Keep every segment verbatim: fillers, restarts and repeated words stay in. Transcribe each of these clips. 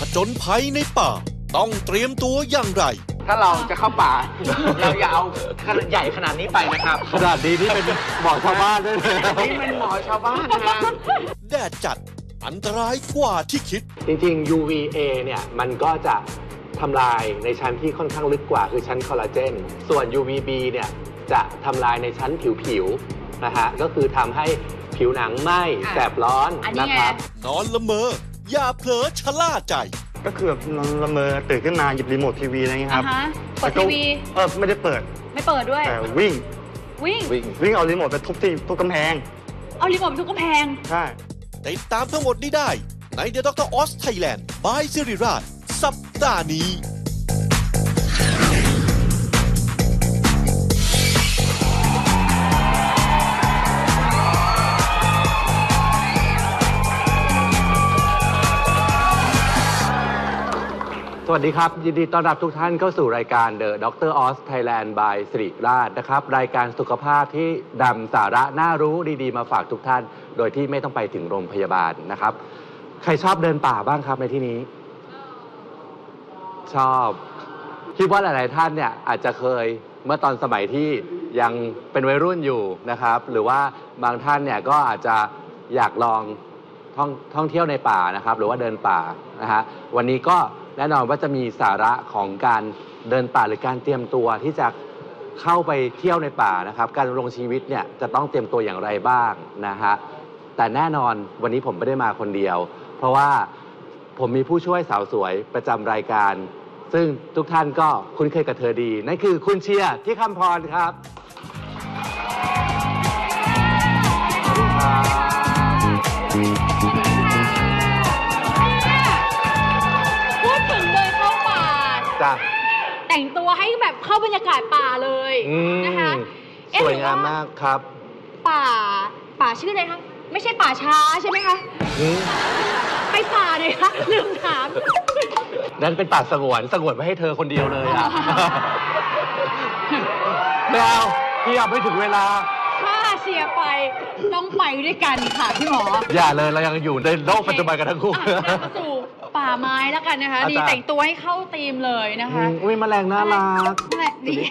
จญภัยในป่าต้องเตรียมตัวอย่างไรถ้าเราจะเข้าป่า เราอย่าเอาขนาดใหญ่ขนาดนี้ไปนะครับขนาดนี้นี่เป็นหมอชาวบ้านด้วยเลยนี่เป็นหมอชาวบ้านนะแดดจัดอันตรายกว่าที่คิดจริงๆ ยู วี เอ เนี่ยมันก็จะทำลายในชั้นที่ค่อนข้างลึกกว่าคือชั้นคอลลาเจนส่วน ยู วี บี เนี่ยจะทำลายในชั้นผิวๆนะฮะก็คือทำให้ผิวหนังไหม้แสบร้อนนะครับนอนละเมออย่าเผลอชะล่าใจก็คือแบบนอนละเมอตื่นขึ้นมาหยิบรีโมททีวีอะไรเงี้ยครับเปิดทีวีเออไม่ได้เปิดไม่เปิดด้วยแต่วิ่งวิ่งวิ่งเอารีโมทไปทุบที่ทุบกำแพงเอารีโมทไปทุบกำแพงใช่ติดตามทั้งหมดนี้ได้ใน The ด็อกเตอร์ Oz Thailand by สิริราชสัปดาห์นี้สวัสดีครับยินดีต้อนรับทุกท่านเข้าสู่รายการ The ด็อกเตอร์ Oz Thailand by สิริราชนะครับรายการสุขภาพที่นำสาระน่ารู้ดีๆมาฝากทุกท่านโดยที่ไม่ต้องไปถึงโรงพยาบาลนะครับใครชอบเดินป่าบ้างครับในที่นี้ชอบคิดว่าหลายๆท่านเนี่ยอาจจะเคยเมื่อตอนสมัยที่ยังเป็นวัยรุ่นอยู่นะครับหรือว่าบางท่านเนี่ยก็อาจจะอยากลองท่องท่องเที่ยวในป่านะครับหรือว่าเดินป่านะฮะวันนี้ก็แน่นอนว่าจะมีสาระของการเดินป่าหรือการเตรียมตัวที่จะเข้าไปเที่ยวในป่านะครับการดำรงชีวิตเนี่ยจะต้องเตรียมตัวอย่างไรบ้างนะฮะแต่แน่นอนวันนี้ผมไม่ได้มาคนเดียวเพราะว่าผมมีผู้ช่วยสาวสวยประจำรายการซึ่งทุกท่านก็คุ้นเคยกับเธอดีนั่นคือคุณเชียร์ที่คำพรครับพูดถึงเลยเข้าป่าจ้ะแต่งตัวให้แบบเข้าบรรยากาศป่าเลยนะคะสวยงามมากครับป่าป่าชื่ออะไรคะไม่ใช่ป่าช้าใช่ไหมคะไปป่าเลยคะลืมถามนั่นเป็นป่าสงวนสงวนไว้ให้เธอคนเดียวเลยอ่ะไม่เอาพี่อยากไม่ถึงเวลาถ้าเชียร์ไปต้องไปด้วยกันค่ะพี่หมออย่าเลยเรายังอยู่ในโลกปัจจุบันกันทั้งคู่สู่ป่าไม้แล้วกันนะคะดีแต่งตัวให้เข้าธีมเลยนะคะอุ้ยแมลงน่ารักแหละดี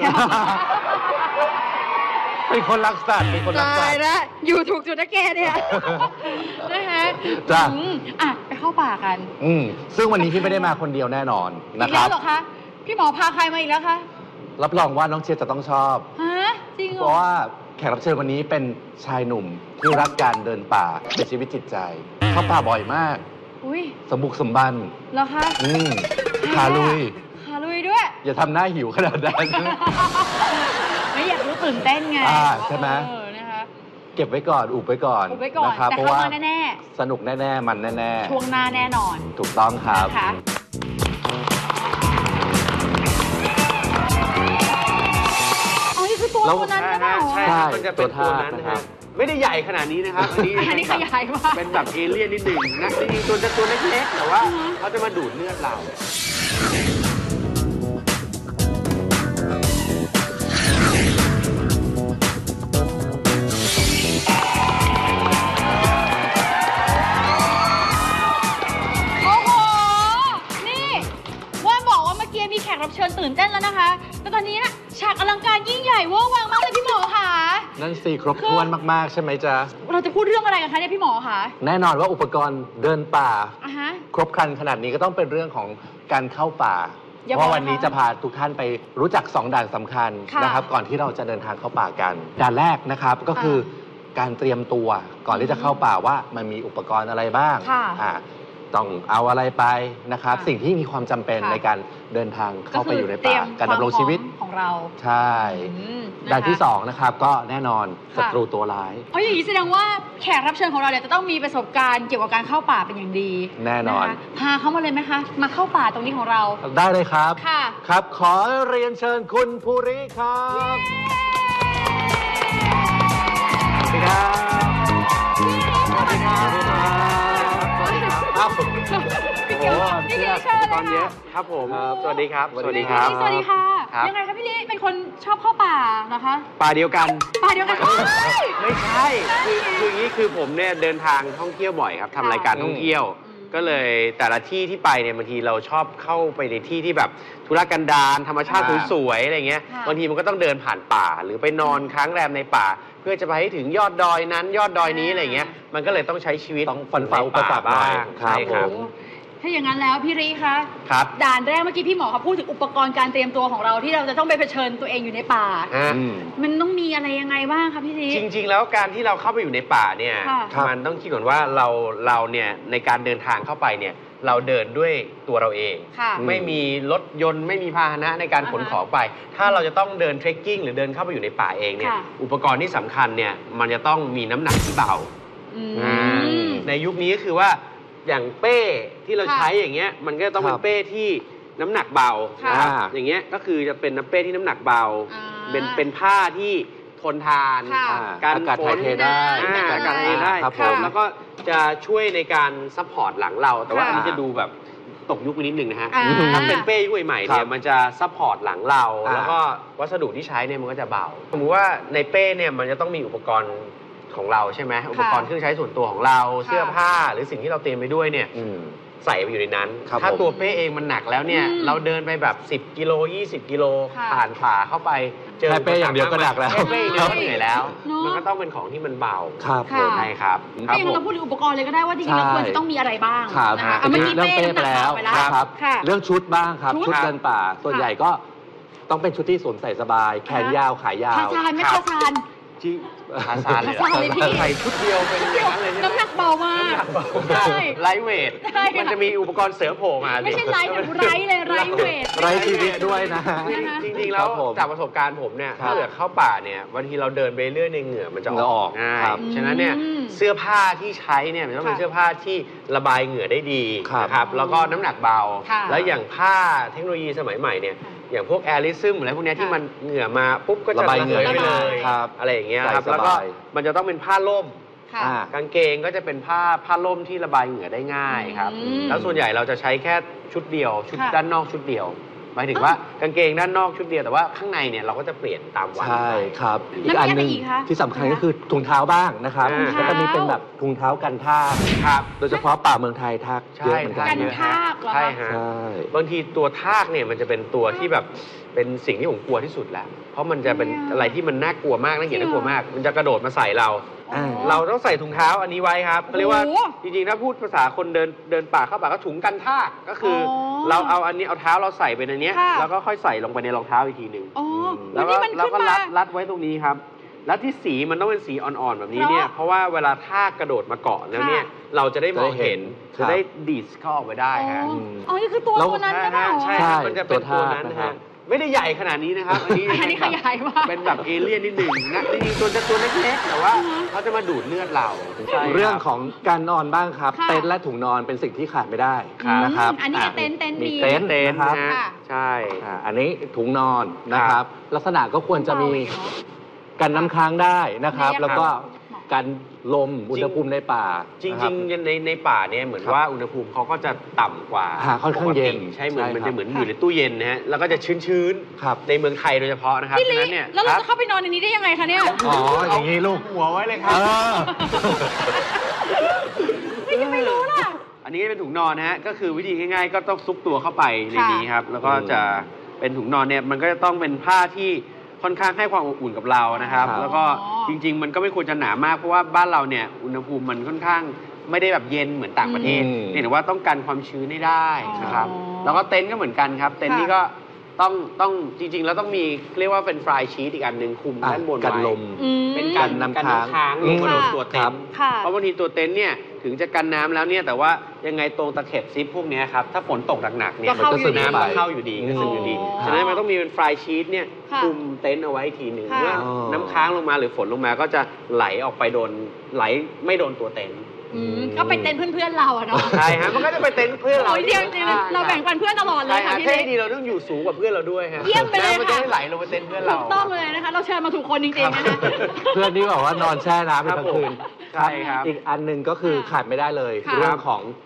เป็นคนรักสัตว์เป็นคนรักสัตว์ตายแล้วอยู่ถูกจุดนะแกเนี่ยนะคะจ้ะอ่ะไปเข้าป่ากันอืมซึ่งวันนี้พี่ไม่ได้มาคนเดียวแน่นอนนะครับอีกแล้วเหรอคะพี่หมอพาใครมาอีกแล้วคะรับรองว่าน้องเชียร์จะต้องชอบฮะจริงเหรอเพราะว่าแขกรับเชิญวันนี้เป็นชายหนุ่มที่รักการเดินป่าเป็นชีวิตจิตใจเข้าป่าบ่อยมากอุ้ยสมบุกสมบันเหรอคะอืมขาลุยขาลุยด้วยอย่าทำหน้าหิวขนาดนั้นไม่อยากรู้ตื่นเต้นไงใช่ไหมนะคะเก็บไว้ก่อนอุบไว้ก่อนอุบไว้ก่อนนะครับเพราะว่าแน่สนุกแน่ๆมันแน่ๆช่วงหน้าแน่นอนถูกต้องครับอ๋อนี่คือตัวตัวนั้นใช่ไหมใช่มันจะเป็นตัวนั้นนะครับไม่ได้ใหญ่ขนาดนี้นะครับอันนี้อันนี้ขยายมากเป็นแบบเอเลี่ยนนิดหนึ่งนะจริงๆตัวจะตัวเล็กๆแต่ว่าเขาจะมาดูดเลือดเรามีแขกรับเชิญตื่นเต้นแล้วนะคะแต่ตอนนี้นะฉากอลังการยิ่งใหญ่เวอร์วังมากเลยพี่หมอค่ะนั่นสิครบถ้วนมากๆใช่ไหมจ๊ะเราจะพูดเรื่องอะไรกันคะเนี่ยพี่หมอคะแน่นอนว่าอุปกรณ์เดินป่าครบครันขนาดนี้ก็ต้องเป็นเรื่องของการเข้าป่าเพราะวันนี้จะพาทุกท่านไปรู้จักสองด่านสำคัญนะครับก่อนที่เราจะเดินทางเข้าป่ากันด่านแรกนะครับก็คือการเตรียมตัวก่อนที่จะเข้าป่าว่ามันมีอุปกรณ์อะไรบ้างต้องเอาอะไรไปนะครับสิ่งที่มีความจำเป็นในการเดินทางเข้าไปอยู่ในป่าการดำรงชีวิตของเราใช่ด้านที่สองนะครับก็แน่นอนศัตรูตัวร้ายเพราะอย่างนี้แสดงว่าแขกรับเชิญของเราเนี่ยจะต้องมีประสบการณ์เกี่ยวกับการเข้าป่าเป็นอย่างดีแน่นอนพาเขามาเลยไหมคะมาเข้าป่าตรงนี้ของเราได้เลยครับค่ะครับขอเรียนเชิญคุณภูริครับสวัสดีครับสวัสดีครับครับผมพี่เกียวพี่ลิเชิญเลยค่ะตอนเยอะครับผมสวัสดีครับสวัสดีครับสวัสดีค่ะยังไงคะพี่ลิเป็นคนชอบเข้าป่านะคะป่าเดียวกันป่าเดียวกันไม่ใช่คือคืออย่างนี้คือผมเนี่ยเดินทางท่องเที่ยวบ่อยครับทำรายการท่องเที่ยวก็เลยแต่ละที่ที่ไปเนี่ยบางทีเราชอบเข้าไปในที่ที่แบบธุรกันดารธรรมชาติสวยๆอะไรเงี้ยบางทีมันก็ต้องเดินผ่านป่า หรือไปนอนค้างแรมในป่า เพื่อจะไปให้ถึงยอดดอยนั้นยอดดอยนี้อะไรเงี้ยมันก็เลยต้องใช้ชีวิตต้องฟันฝ่าอุปสรรคบ้างใช่ครับถ้าอย่างนั้นแล้วพี่รีคะครับด่านแรกเมื่อกี้พี่หมอเขาพูดถึงอุปกรณ์การเตรียมตัวของเราที่เราจะต้องไปเผชิญตัวเองอยู่ในป่าอ่ะอืมมันต้องมีอะไรยังไงบ้างคะพี่รีจริง ๆ แล้วการที่เราเข้าไปอยู่ในป่าเนี่ยค่ะมันต้องคิดก่อนว่าเราเราเนี่ยในการเดินทางเข้าไปเนี่ยเราเดินด้วยตัวเราเองค่ะไม่มีรถยนต์ไม่มีพาหนะในการขนอ่าฮะของไป ถ้าเราจะต้องเดินเทรคกิ้งหรือเดินเข้าไปอยู่ในป่าเองเนี่ยค่ะอุปกรณ์ที่สำคัญเนี่ยมันจะต้องมีน้ำหนักที่เบาอืมอ่าในยุคนี้ก็คือว่าอย่างเป้ที่เราค่ะใช้อย่างเงี้ยมันก็ต้องเป็ครันบเป้ที่น้ำหนักเบาค่ะนะครับอ่าอย่างเงี้ยก็คือจะเป็นน้ำเป้ที่น้ำหนักเบาอ่าเป็นเป็นผ้าที่ทนทานค่ะอ่าการอากาศถ่ายเทฝนได้อ่าอากาศถ่ายเทได้ครับผมแล้วก็จะช่วยในการซัพพอร์ตหลังเรา แต่ว่าค่ะอันนี้จะดูแบบตกยุคไปนิดนึงนะฮะอ่าถ้าเป็นเป้ยุคใหม่ๆเนี่ยครับมันจะซัพพอร์ตหลังเราอ่าแล้วก็วัสดุที่ใช้เนี่ยมันก็จะเบาสมมติว่าในเป้เนี่ยมันจะต้องมีอุปกรณ์ของเราใช่ไหมอุปกรณ์เครื่องใช้ส่วนตัวของเราค่ะเสื้อผ้าหรือสิ่งที่เราเตรียมไปด้วยเนี่ยอืมใส่ไปอยู่ในนั้นครับถ้าผมตัวเป้เองมันหนักแล้วเนี่ยอืมเราเดินไปแบบสิบกิโลยี่สิบกิโลค่ะผ่านป่าเข้าไปเจอแค่เป้อย่างเดียวก็หนักแล้วค่เป้อย่างเดียวก็เหนื่อยแล้วเนอะมันก็ต้องเป็นของที่มันเบาครับค่ะผมใช่ครับคถ้ารับอย่างผนั้นเรามพูดถึงอุปกรณ์เลยก็ได้ว่าจริงๆเราใช่ควรจะต้องมีอะไรบ้างครับนะคะอ่ะเมื่อกี้เรื่องเป้เป้ไปแล้วน้ำหนักเบาไปแล้วนะครับค่ะเรื่องชุดบ้างครับชุดชุดเดินป่า ส่วนใหญ่ก็ต้องเป็นชุดที่สวมใส่สบาย แขนยาวขายาวทาซานไม่ครัทาบซานที่ทาซานเลยทาซานเลยพี่ใส่ชุดเดียวเป็นอย่างนั้นเลยใช่ไหมน้ำหนักเบามากน้ำหนักเบาใช่ไลท์เวทใช่ค่ะมันจะมีอุปกรณ์เสริมโผล่มาสิไม่ใช่ไลท์แบบไร้เลยไร้เวทไร้ชีวิตด้วยนะฮะนะคะจริงๆ แล้คว รับผมจากประสบการณ์ผมเนี่ยครับถ้าเกิดเข้าป่าเนี่ยบางทีเราเดินไปเรื่อยในเหงื่อมันจะเหงื่อออออก กง่ายครับฉะนั้นเนี่ยอืมเสื้อผ้าที่ใช้เนี่ยมันต้องเป็นค่ะเสื้อผ้าที่ระบายเหงื่อได้ดีครับนะครับแล้วก็น้ำหนักเบาค่ะแล้วอย่างผ้าเทคโนโลยีสมัยใหม่เนี่ยอย่างพวกแอริซึมอะไรพวกเนี้ยค่ะที่มันเหงื่อมาปุ๊บก็จะระบายเหงื่อไปเลยครับอะไรอย่างเงี้ยครับใส่สบายแล้วก็มันจะต้องเป็นผ้าล่มค่ะอ่ากางเกงก็จะเป็นผ้าผ้าล่มที่ระบายเหงื่อได้ง่ายครับอืมแล้วส่วนใหญ่เราจะใช้แค่ชุดเดียว ชุดค่ะด้านนอกชุดเดียว หมายถึงว่ากางเกงด้านนอกชุดเดียวแต่ว่าข้างในเนี่ยเราก็จะเปลี่ยนตามวันใช่ครับแล้วอีกอันหนึ่งมีอะไรอีกคะที่สำคัญก็คือถุงเท้าบ้างนะครับอ่าแล้วก็มีเป็นแบบถุงเท้ากันทากครับโดยเฉพาะป่าเมืองไทยทากเยอะเหมือนกันกันนะทากเหรอคะใช่ฮะใช่บางทีตัวทากเนี่ยมันจะเป็นตัวที่แบบเป็นสิ่งที่ผมกลัวที่สุดแล้ว เพราะมันจะเป็นอะไรที่มันน่ากลัวมากน่าเกลียดน่ากลัวมาก มันจะกระโดดมาใส่เราอ่าเราต้องใส่ถุงเท้าอันนี้ไว้ครับเขาเรียกว่าโอ้โหจริงๆถ้าพูดภาษาคนเดินเดินป่าเข้าป่าก็ถุงกันทากก็คือออเราเอาอันนี้เอาเท้าเราใส่ไปในเนี้ยค่ะแล้วก็ค่อยใส่ลงไปในรองเท้าอีกทีหนึ่งอ๋อแล้แล้ว วก็นี่มันแล้วขึ้นก็มารัดรัดไว้ตรงนี้ครับ แล้วที่สีมันต้องเป็นสีอ่อนๆแบบนี้เนี่ยเพราะเพราะว่าเวลาทากกระโดดมาเกาะแล้วเนี่ยค่ะเราจะได้มองเห็นจะจะได้ได้เห็นดีดเข้าออกไปได้อ๋อฮะอ๋อนี่คือตัวแล้วตัวนั้นใช่ไหมใช่ใช่ฮะมันจะเป็นตัวนั้นตัวทากนะนะครัฮะบไม่ได้ใหญ่ขนาดนี้นะครับ อันนี้อันนี้ขยายมากเป็นแบบเอเลี่ยนนิดหนึ่งนะจริงๆตัวจะตัวเล็กๆแต่ว่าเขาจะมาดูดเลือดเราใช่คบเรื่องของการนอนบ้างครับค่ะเต็นท์และถุงนอนเป็นสิ่งที่ขาดไม่ได้ครับนะครับอันนี้ะเต็นท์เต็นท์มีมีเต็นท์เต็นท์นะครับนะฮะค่ะใช่อ่าอันนี้ถุงนอนนะครับ ลักษณะก็ควรจะมีกันน้ำค้างได้นะครับเนี่ยแล้วก็ค่ะกันลมอุณหภูมิในป่าจริงนะคบๆในในป่าเนี่ยเหมือนครับว่าอุณหภูมิเขาก็จะต่ำกว่าอ่าค่อนข้างเย็นปกติใช่เหมือนใช่มันครับจะเหมือนอยู่ในตู้เย็นนะฮะแล้วก็จะชื้นครับๆในเมืองไทยโดยเฉพาะนะครับพี่ลิฉะนั้นเนี่ยแล้วเราคจะบเข้าไปนอนในนี้ได้ยังไงคะเนี่ยอ๋ออย่างนี้ลูกหัวไว้เลยครัเอบ อไม่จะไม่รู้ล่ะอันนี้เป็นถุงนอนนะฮะก็คือวิธีง่ายๆ ก็ต้องซุกตัวเข้าไปในนี้ครับ แล้วก็จะเป็นถุงนอนเนี่ยมันก็จะต้องเป็นผ้าที่ค่อนข้างให้ความอบอุ่นกับเรานะครับครับแล้วก็อ๋อจริง ๆ มันก็ไม่ควรจะหนามากเพราะว่าบ้านเราเนี่ยอุณหภูมิมันค่อนข้างไม่ได้แบบเย็นเหมือนต่างประเทศอืมเพียงแต่ว่าต้องการความชื้นให้ได้นะครับอ๋อแล้วก็เต็นท์ก็เหมือนกันครับ เต็นท์ค่ะนี่ก็ต้องต้องจริง ๆ แล้วต้องมีเรียกว่าเป็นฟลายชีตอีกอันหนึ่งคุมอ่ะด้านบนกันไว้ลมอืมเป็นการกันน้ำกันค้างน้ำค้างลงมาโดนตัวเต็นท์ค่ะเพราะบางทีตัวเต็นท์เนี่ยถึงจะกันน้ำแล้วเนี่ยแต่ว่ายังไงตรงตะเข็บซิปพวกเนี้ยครับถ้าฝนตกหนักๆเนี่ยก็เข้าอยู่ดีน้ำก็เข้าอยู่ดีก็ซึมอยู่ดีอ๋อฉะนั้นมันต้องมีเป็นฟลายชีตเนี่ยค่ะคุมเต็นท์เอาไว้อีกทีหนึ่งค่ะเมื่อน้ำค้างลงมาหรือฝนลงมาก็จะไหลออกไปโดนไหลไม่โดนตัวเต็นท์อืมก็เป็นเต็นท์เพื่อนๆเราอะเนาะใช่ฮะมันก็จะไปเต็นท์เพื่อนเราโอ้ยเดียวจริงๆเราแบ่งปันเพื่อนตลอดเลใช่ยฮะค่ะพี่แค่เล็กดีเราต้องอยู่สูงกว่าเพื่อนเราด้วยฮะเยี่ยมไปเลยน้ำมันจะค่ะได้ไหลลงไปเต็นท์เพื่อนเราถูกต้องเลยนะคะ เราเชิญมาถูกคนจริงๆนะคะเพื่อนที่บอกว่านอนแช่น้ำไปทั้งคืนใช่ครับอีกอันหนึ่งก็คือค่ะขาดไม่ได้เลยค่ะเรื่องของ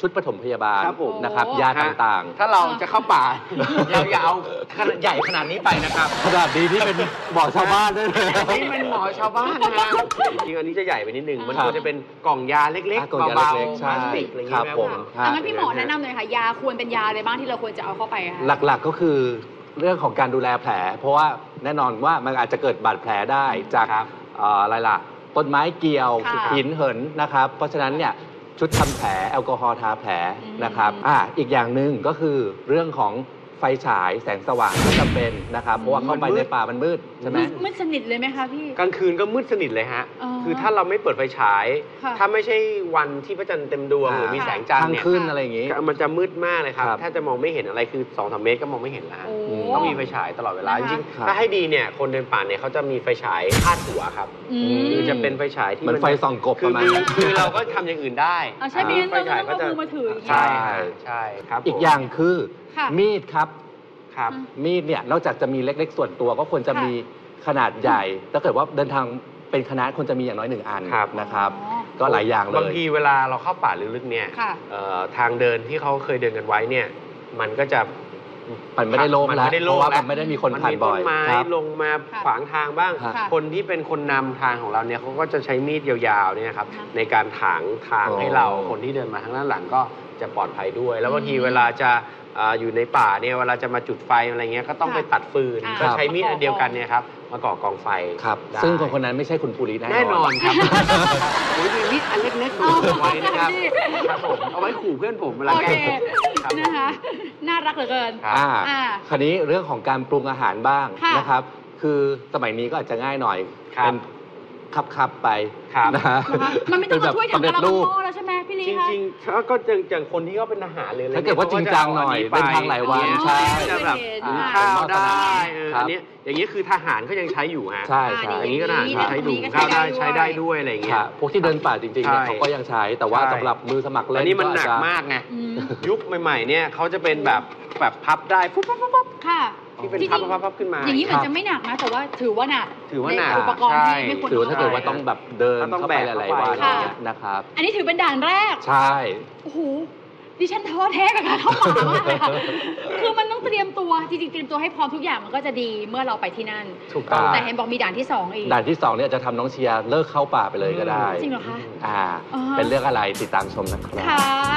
ชุดปฐมพยาบาลครับผมนะครับโอ้ยาต่างถ้าเราจะเข้าป่า เราอย่าเอาขนาดใหญ่ขนาดนี้ไปนะครับๆขนาดนี้ที่เป็นหมอชาวบ้านด้วยนะอันนี้เป็นหมอชาวบ้านนะฮะจริงๆอันนี้จะใหญ่ไปนิดนึง มันครับควรจะเป็นกล่องยาเล็กอ่ะๆกล่องยาเบาเล็กๆๆพใช่ลาสติกอะไรอย่างครัเงี้บยผมอ่ะงั้นพี่หมอแนะนำหน่อยค่ะ ยาควรเป็นยาอะไรบ้างที่เราควรจะเอาเข้าไปอะคะหลักๆก็คือเรื่องของการดูแลแผล เพราะว่าแน่นอนว่ามันอาจจะเกิดบาดแผลได้จากครับเอ่ออะไรล่ะต้นไม้เกี่ยวค่ะหินเหินนะครับ เพราะฉะนั้นเนี่ยชุดทำแผลแอลกอฮอล์ทาแผลอืมนะครับอ่าอีกอย่างหนึ่งก็คือเรื่องของไฟฉายแสงสว่างก็จำเป็นนะครับ เพราะว่าเข้าไปมันมืดในป่ามันมืดใช่ไหมมืดสนิทเลยไหมคะพี่กลางคืนก็มืดสนิทเลยฮะอ๋อคือถ้าเราไม่เปิดไฟฉายค่ะถ้าไม่ใช่วันที่พระจันทร์เต็มดวงอ่าหรือมีแสงจันททาร์งเนี่ยขึ้นอะไรอย่างงี้มันจะมืดมากเลยครับครับถ้าจะมองไม่เห็นอะไรคือสองสามเมตรก็มองไม่เห็นแล้วฮะโอ้ต้องมีไฟฉายตลอดเวลานะคะจริงครับๆถ้าให้ดีเนี่ยคนเดินป่าเนี่ยเขาจะมีไฟฉายคาดหัวครับอืมคือจะเป็นไฟฉายที่เหมือนไฟส่องกบคืปอระมาณคือนั้นคือเราก็ทำอย่างอื่นได้อ่ะใช่ไม่งั้นไฟเราฉายต้ก็องจะเอามือมาถืออย่างเงี้ยใช่ใช่ครับอีกอย่างคือค่ะมีดครับครับมีดเนี่ยนอกจากจะมีเล็ก ๆ ส่วนตัวก็ควรจะค่ะมีขนาดใหญ่ ถ้าเกิดว่าเดินทางเป็นคณะควรจะมีอย่างน้อยหนึ่งอันครับนะครับอ๋อก็หลายอย่างเลบางยทีเวลาเราเข้าป่าลึกๆเนี่ยค่ะเอ่อทางเดินที่เขาเคยเดินกันไว้เนี่ยมันก็จะมันไม่ได้โล่งมันแล้วไม่ได้เพโล่งราะว่าแล้วมันไม่ได้มีคนมันผ่านมีบ่ต้อน ยไม้ครับลงมาค่ะขวางทางบ้างค่ะคนที่เป็นคนนำทางของเราเนี่ยเขาก็จะใช้มีดยาวๆเนี่ยนะครับค่ะในการถางทางอ๋อให้เราคนที่เดินมาทางด้านหลังก็จะปลอดภัยด้วย แล้วบางทีอืมเวลาจะอ่าอยู่ในป่าเนี่ยเวลาจะมาจุดไฟอะไรเงี้ยก็ต้องค่ะไปตัดฟืนอ่าก็ใช้มีดอันเดียวกันเนี่ยครับมาก่อกองไฟครับได้ซึ่งคนคนนั้นไม่ใช่คุณภูริแน่นอนแน่นอนครับโอ้ยมีมีดอันเล็กๆดูไว้นะครับครับผมเอาไว้ขู่เพื่อนผมเวลาโอแกล้เคงผมครับนะคะ น่ารักเหลือเกินครับอ่าอ่าคราวนี้เรื่องของการปรุงอาหารบ้างค่ะนะครับ คือสมัยนี้ก็อาจจะง่ายหน่อยครับเป็นคับคับๆไปครับนะฮะนะคะมันไม่ต้องมาช่วยเป็นทำแบบกะละสำเร็จรูปมังหม้อแล้วใช่ไหมพี่ลีจคะริงๆถ้าก็จะอย่างคนที่เขาเป็นทหารเลยอะไรถ้าเกิดว่าจริงจังหน่อยเดินทางหลายวันเนี่ยใช่จะแบบอ่าหุงข้าวได้เออครับอันเนี้ยอย่างนี้คือทหารเขายังใช้อยู่ฮะใช่ใช่อย่างนี้ก็ทหารนี่เขาใช้ดูหุงข้าวได้ใช้ได้ด้วยอะไรอย่างเงี้คยรับพวกที่เดินป่าจริงๆเนี่ยใช่เขาก็ยังใช้ แต่ว่าใช่สำหรับมือสมัครเล่อันนนี้มันก็หนัอาจกจะมากไงอืมยุคใหม่ๆเนี่ยเขาจะเป็นแบบแบบพับได้ปุ๊บปุ๊บปุ๊บปุ๊บค่ะที่เป็นจริงพับๆพับพับขึ้นมาอย่างนี้เหมือนจะไม่หนักนะ แต่ว่าถือว่าหนักถือว่าหนักในอุปกรณ์ใช่ที่ไม่ควรถือว่าถ้าเกิดอว่าต้องแบบเดินต้องเข้าไปแบกหลายเข้าๆไปวันค่ะเนี่ยนะครับอันนี้ถือเป็นด่านแรกใช่โอ้โห ดิฉันท้อแท้กับการเข้าป่ามากเลยค่ะ คือมันต้องเตรียมตัว จริงๆ เตรียมตัวให้พร้อมทุกอย่างมันก็จะดีเมื่อเราไปที่นั่นถูกต้องแต่เห็นบอกมีด่านที่สองอีกด่านที่สองเนี่ยจะทำน้องเชียร์เลิกเข้าป่าไปเลยก็ได้จริงเหรอคะอ่าอ่าเป็นเรื่องอะไรติดตามชมนะครับค่ะ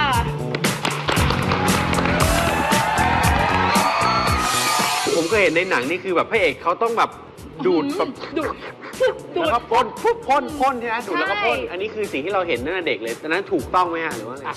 ผมก็เห็นในหนังนี่คือแบบพระเอกเขาต้องแบบดูดแบบดูดดูแล้วดก็พ่นปุ๊บพ่นพ่นใช่ไหมดูดแล้วก็พ่นใช่อันนี้คือสิ่งที่เราเห็นตั้งแต่เด็กเลยตอนนั้นถูกต้องไหมฮะหรือว่าอะไร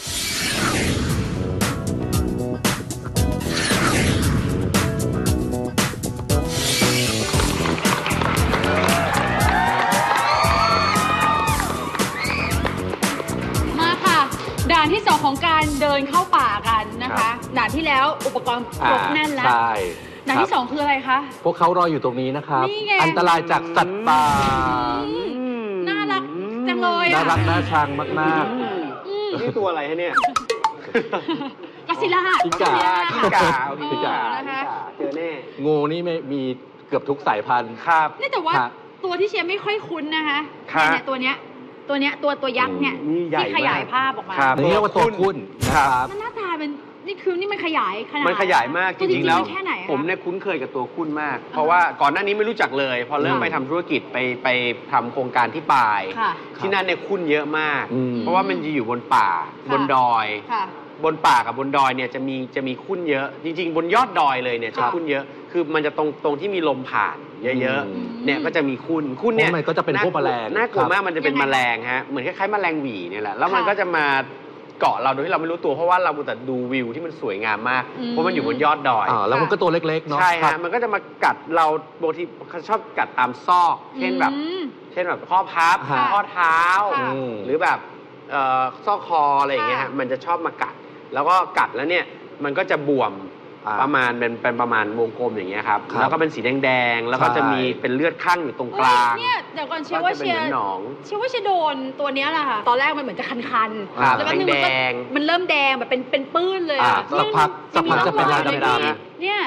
มาค่ะ ด่านที่สองของการเดินเข้าป่ากันนะครัคะบด่านที่แล้วอุปกรณ์ครบแน่นแล้วใช่ด่านที่คสรับองคืออะไรคะพวกเขารออยู่ตรงนี้นะครับนี่ไงอันตรายจากสัตว์ป่าน่ารักจังเลยน่าอ่ะรักน่าชังมากอืมนี่ตัวอะไรฮะเนี่ยกัสซิลล่าพิกาพิกาเอาพิพิกากานะคะเจอแน่ๆ งูนี่ไม่มีเกือบทุกสายพันธุ์ครับนี่แต่ว่าครับตัวที่เชียร์ไม่ค่อยคุ้นนะคะครับเนี่ยตัวเนี้ย ตัวเนี้ยตัวตัวยักษ์เนี่ยนี่ใหญ่ที่ขยายมากภาพออกมาครับนี่เรียกว่าตัวคุ้นนะครับมันหน้าตาเป็นนี่คือนี่มันขยายขนาดมันขยายมากจตัวริงๆแล้วมันแค่ไหนอะคะผมเนี่ยคุ้นเคยกับตัวคุ้นมาก เพราะว่าก่อนหน้านี้ไม่รู้จักเลย พอเริ่มค่ะไปทำธุรกิจไปไปทำโครงการที่ปายค่ะที่นั่นเนี่ยคุ้นเยอะมากอืมเพราะว่ามันจะอยู่บนป่าค่ะบนดอยค่ะบนป่ากับบนดอยเนี่ยจะมีจะมีคุ้นเยอะ จริง ๆ บนยอดดอยเลยเนี่ยจะค่ะคุ้นเยอะ คือมันจะตรงตรงที่มีลมผ่านเยอะอืมๆเนี่ยก็จะมีคุ้นคุ้นเนี่ยเพราะมันก็จะเป็นพวกแมลงน่ากลัวครับมากมันจะเป็นยังไงแมลงฮะเหมือนคล้ายๆแมลงหวีเนี่ยแหละแล้วมันค่ะก็จะมาเกาะเราโดยที่เราไม่รู้ตัวเพราะว่าเราแต่ดูวิวที่มันสวยงามมากอืมเพราะมันอยู่บนยอดดอยอ่าแล้วมันก็ตัวเล็กๆเนาะใช่ครัฮะบมันก็จะมากัดเราบางทีเขาชอบกัดตามซอก เช่นแบบอืมเช่นแบบข้อพับค่ะข้อเท้าค่ะอืมหรือแบบเอ่อซอกคออะไรอย่างเงี้ยฮะค่ะมันจะชอบมากัด แล้วก็กัดแล้วเนี่ยมันก็จะบวมอ่าประมาณเป็นเป็นประมาณวงกลมอย่างเงี้ยครับครับแล้วก็เป็นสีแดงๆแล้วก็ใช่จะมีเป็นเลือดข้างอยู่ตรงกลางเฮ้ยเนี่ยเดี๋ยวก่อนเชียร์ก็ว่าจะเป็นเชียเหมืร์อนหนองเชื่อว่าจะโดนตัวเนี้ยแหละค่ะ ตอนแรกมันเหมือนจะคันครับๆ แล้วแป๊บนึงมันก็แดงมันเริ่มแดงแบบเป็นเป็นปื้นเลยอ่าอะสักพักสักพักยังมีจะเป็นร่ลาอย ยเลยดำพี่เนี่ย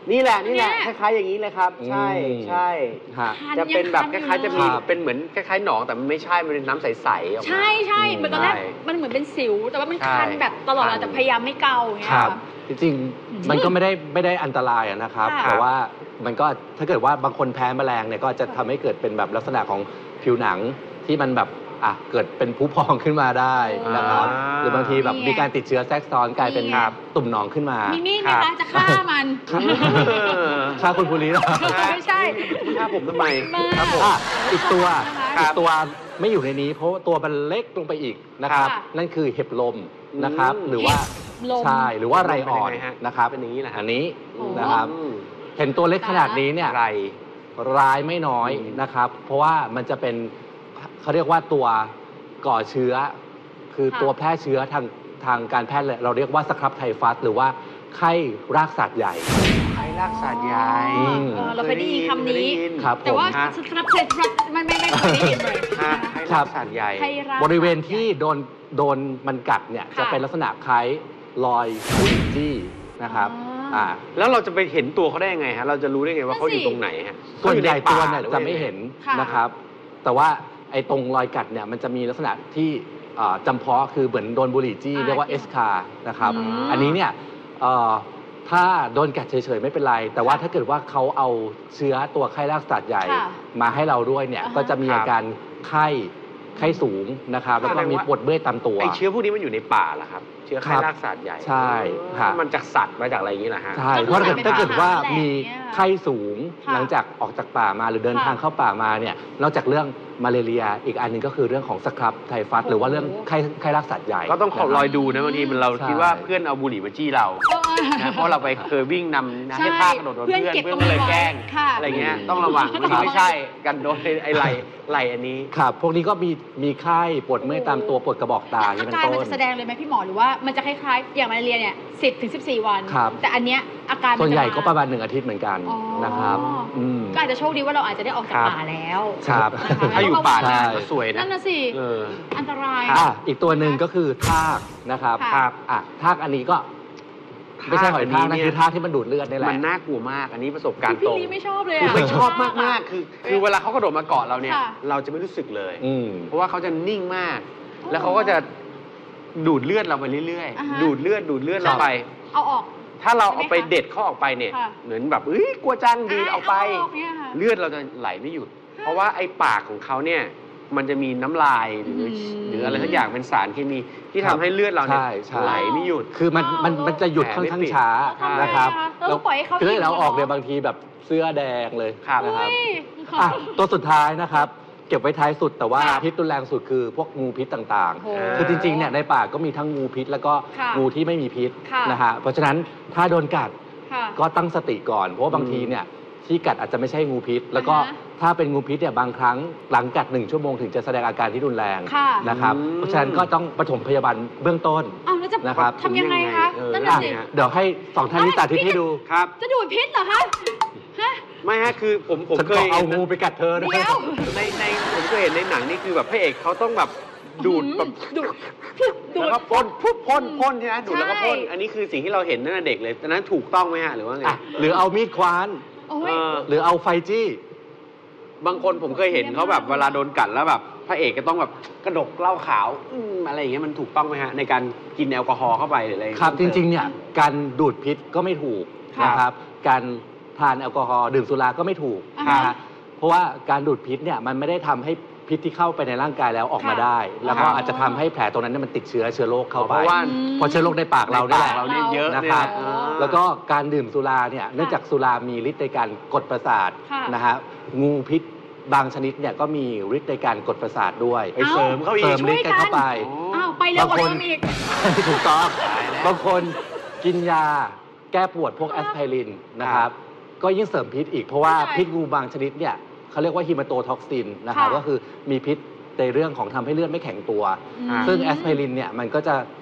นี่แหละนี่แหละเนี่คล้ายๆอย่างนี้เลยครับ ใช่อืมใช่ฮะคันจะเป็นแบบงคคันล้ายๆจะมีอเป็นเหมือนคล้ายๆหนองแต่มันไม่ใช่มันเป็นน้ำใสๆออกมาใช่ใช่เหมือนตอนแรกใช่มันเหมือนเป็นสิว แต่ว่ามันใช่คันแบบตลอดเวลาคันแต่พยายามไม่เกาอย่างเงี้ยครับค่ะจริงๆมันก็ไม่ได้ไม่ได้อันตรายอะนะครับค่ะแต่ว่ามันก็ถ้าเกิดว่าบางคนแพ้แมลงเนี่ยก็จะทำให้เกิดเป็นแบบลักษณะของผิวหนังที่มันแบบอ่ะเกิดเป็นพุพองขึ้นมาได้นะครับอ่าหรือบางทีแบบนี่ไงมีการติดเชื้อแทรกซ้อนกลายเป็นนี่ไงตุ่มหนองขึ้นมามีมีดไหมครัคะบจะฆ่ามันค่าคุณภูรินะไม่ใช่ถ้าผมทำไมมาครับผมอ่ะอีกตัวนะคะอีกตัวไม่อยู่ในนี้ เพราะว่าตัวมันเล็กลงไปอีกนะครับค่ะนั่นคือเห็บลมนะครับอืมหรือว่าเห็บลมใช่หรือว่าไรอ่อนเป็นยังไงฮะนะครับเป็นอย่างนี้เหรอฮะอันนี้โอ้นะครับอืมเห็นตัวเล็กขนาดนี้เนี่ยไรร้ายไม่น้อยอืมนะครับ เพราะว่ามันจะเป็นเขาเรียกว่าตัวก่อเชื้อ คือค่ะตัวแพร่เชื้อทางทางการแพทย์เลยเราเรียกว่าสครับไทฟัสหรือว่าไข้รากสัตว์ใหญ่ไข้รากสัตว์ใหญ่อืมเออเราเคยได้ยินคำเคยได้นี้ยินครับแต่ว่าผมฮะสครับเซตมันไม่ไม่เคยได้ยินเลยฮะนะคะไข้รากสัตว์ใหญ่ไข้รากบริเวณที่โดนโดนมันกัดเนี่ยค่ะจะเป็นลักษณะคล้ายรอยบุหรี่จี้นะครับอ๋ออ่อ่าแล้วเราจะไปเห็นตัวเขาได้ยังไงฮะ เราจะรู้ได้ไงว่าเขาอยู่ตรงไหนฮะส่วนใหญ่ขาตัวอเนี่ยใป่าจะไม่เห็นค่ะนะครับ แต่ว่าไอ้ตรงรอยกัดเนี่ยมันจะมีลักษณะที่อ่าจำเพาะคือเหมือนโดนบุหรี่จี้อ่าเรียกว่าเอสคานะครับอืมอันนี้เนี่ยเอ่อถ้าโดนกัดเฉยๆไม่เป็นไร แต่ว่าถ้าเกิดว่าเขาเอาเชื้อตัวไข้รากสัตว์ใหญ่ค่ะมาให้เราด้วยเนี่ยอ่าฮะก็จะมีอาการไข้ไข้สูงนะครับ แล้วก็มีปวดเมื่อยตามตัวไอเชื้อพวกนี้มันอยู่ในป่าเหรอครับ เชื้อไข้ครับรากสัตว์ใหญ่ใช่ครับมันจากสัตว์มาจากอะไรอย่างนี้เหรอฮะใช่ก็คือเพราะถ้าเกิดเป็นถ้าเกิดว่าอาหารแหละมีเนี่ยไข้สูงค่ะหลังจากออกจากป่ามาหรือเดินค่ะทางเข้าป่ามาเนี่ยนอกจากเรื่องมาเลเรียอีกอันหนึงก็คือเรื่องของสครับไทฟัสโอ้โหหรือว่าเรื่องไข้ไข้รากสัตว์ใหญ่ก็ต้องขอรอยดูนะบางทีมันเราใช่คิดว่าเพื่อนเอาบุหรี่มาจี้เราเออนะเพราะเราไปเคยวิ่งนำนะใช่ให้ผ้ากระโดดโดนเพื่เพื่ออน นเก็บเพื่อนตรงก็เลยนี้ไว้แกล้งค่ะอะไรเงี้ยต้องระวังบางทีไม่ใช่กันโดนไอ้ไหลไหลอันนี้ครับพวกนี้ก็มีมีไข้ปวดเมื่อยตามตัวปวดกระบอกตาอย่างอานี้เป็นการต้มันนจะแสดงเลยไหมพี่หมอหรือว่ามันจะคล้ายๆ อย่างมาเลเรียเนี่ยสิบถึงสิบสี่วันครับแต่อันเนี้ยอาการมัส่วนใหญ่จก็ประมาณหนึ่งอาทิตย์เหมือนกันอ๋อนะครับอืมก็อาจจะโชคดีว่าเราอาจจะได้ออกจากครับป่าแล้วครับนะคะถ้าอยู่ป่าใช่นานก็สวยนะนั่นน่ะสิเอออันตรายอ่ะอีกตัวหนึ่งก็คือทากนะครับค่ะครับอ่ะทากอันนี้ก็ไม่ใช่หอยทากอันนี้นะเนี่ยคือทากที่มันดูดเลือดนี่แหละมันน่ากลัวมาก อันนี้ประสบการณ์ตพี่รงลีไม่ชอบเลยคืออะไม่ชอบมากมากๆคือ คือเวลาเขากระโดดมาเกาะเราเนี่ยค่ะเราจะไม่รู้สึกเลยอืมเพราะว่าเขาจะนิ่งมาก แล้วเขาก็จะดูดเลือดเราไปเรื่อยอ่าฮะๆ ดูดเลือดดูดเลือดเราไปเอาออกถ้าเราเอาไปใช่ไหมคะเด็ดเขาออกไปเนี่ยค่ะเหมือนแบบเอ้ยกลัวจังดีดเอาไปออกเนี่ยค่ะเลือดเราจะไหลไม่หยุด เพราะว่าไอ้ปากของเขาเนี่ย มันจะมีน้ำลายหรืออืมหรืออะไรสักอย่างเป็นสารเคมีที่ครัทำบให้เลือดเราเนี่ยใช่ใช่ไหลไม่หยุดคือมันมันมันจะหยุดค่อนข้างช้าใช่นะครับทำไมอะคะเราปล่อยให้เขาคือกินเราออกเหรอเนี่ยบางทีแบบเสื้อแดงเลยครับนะครับอุ้ยอ่ะตัวสุดท้ายนะครับ เก็บไว้ท้ายสุดแต่ว่าครับพิษรุนแรงสุดคือพวกงูพิษต่างโอ้โหๆ คือจริงๆเนี่ยในป่าก็มีทั้งงูพิษ แล้วก็ค่ะงูที่ไม่มีพิษค่ะนะฮะเพราะฉะนั้นถ้าโดนกัดค่ะก็ตั้งสติก่อน เพราะว่าบางทีเนี่ยที่กัดอาจจะไม่ใช่งูพิษ แล้วก็อ่าฮะถ้าเป็นงูพิษเนี่ยบางครั้งหลังกัดหนึ่งชั่วโมงถึงจะแสดงอาการที่รุนแรงค่ะนะครับอืมเพราะฉะนั้นก็ต้องปฐมพยาบาลเบื้องต้นเอาแล้วจะนะครับทำยังไงคะเออนั่นอ่ะน่ะสิเดี๋ยวให้สองท่านนี้สาธิตให้ดูครับจะดูดพิษเหรอคะฮะไม่ฮะคือผมผมฉันเคก็ยเอาเห็นงูไปกัดเธอนะเดี๋ยวในในผมเคยเห็นในหนังนี่คือแบบพระเอกเขาต้องแบบดูดแบบดูดดูดแล้วก็พ่นพุบพ่นพ่นใช่ไหมดูดแล้วก็พ่นใช่อันนี้คือสิ่งที่เราเห็นตั้งแต่เด็กเลยตอนนั้นถูกต้องไหมฮะหรือว่าไงอ่ะหรือเอามีดคว้านโอ้ยเออหรือเอาไฟจี้บางคนผมเคยเห็นเขาแบบเวลาโดนกัดแล้วแบบพระเอกก็ต้องแบบกระดกเหล้าขาวอืมอะไรอย่างเงี้ยมันถูกต้องไหมฮะในการกินแอลกอฮอล์เข้าไปหรืออะไรครับจริงๆเนี่ยการดูดพิษก็ไม่ถูกค่ะนะครับการทานแอลกอฮอล์ดื่มสุราก็ไม่ถูกอ่านะฮะฮะเพราะว่าการดูดพิษเนี่ยมันไม่ได้ทำให้พิษที่เข้าไปในร่างกายแล้วออกมาค่ะได้ แล้วก็อ๋อออาจจะทำให้แผลตรงนั้นเนี่ยมันติดเชื้อเชื้อโรคเข้าเพไปราะว่าอืมเพราะเชื้อโรคในปากเราเนี่ยแหละเราเนี่ยเยอะนะเนี่ยครับอ่าแล้วก็การดื่มสุราเนี่ยเนื่องจากสุรามีฤทธิ์ในการกดประสาทค่ะนะฮะงูพิษบางชนิดเนี่ยก็มีฤทธิ์ในการกดประสาทด้วยไปเสริมเข้าอีเติกมฤทธิ์กันเข้าไปอ้าวไปเร็วกว่าเดิมอีกถูกต้องตายแล้วบางคนกินยาแก้ปวดพวกแอสไพรินนะครับ ก็ยิ่งเสริมพิษอีก เพราะว่าใช่พิษงูบางชนิดเนี่ยเขาเรียกว่าฮีมาโตท็อกซินนะครับค่ะก็คือมีพิษในเรื่องของทำให้เลือดไม่แข็งตัวอืมซึ่งแอสไพรินเนี่ยมันก็จะ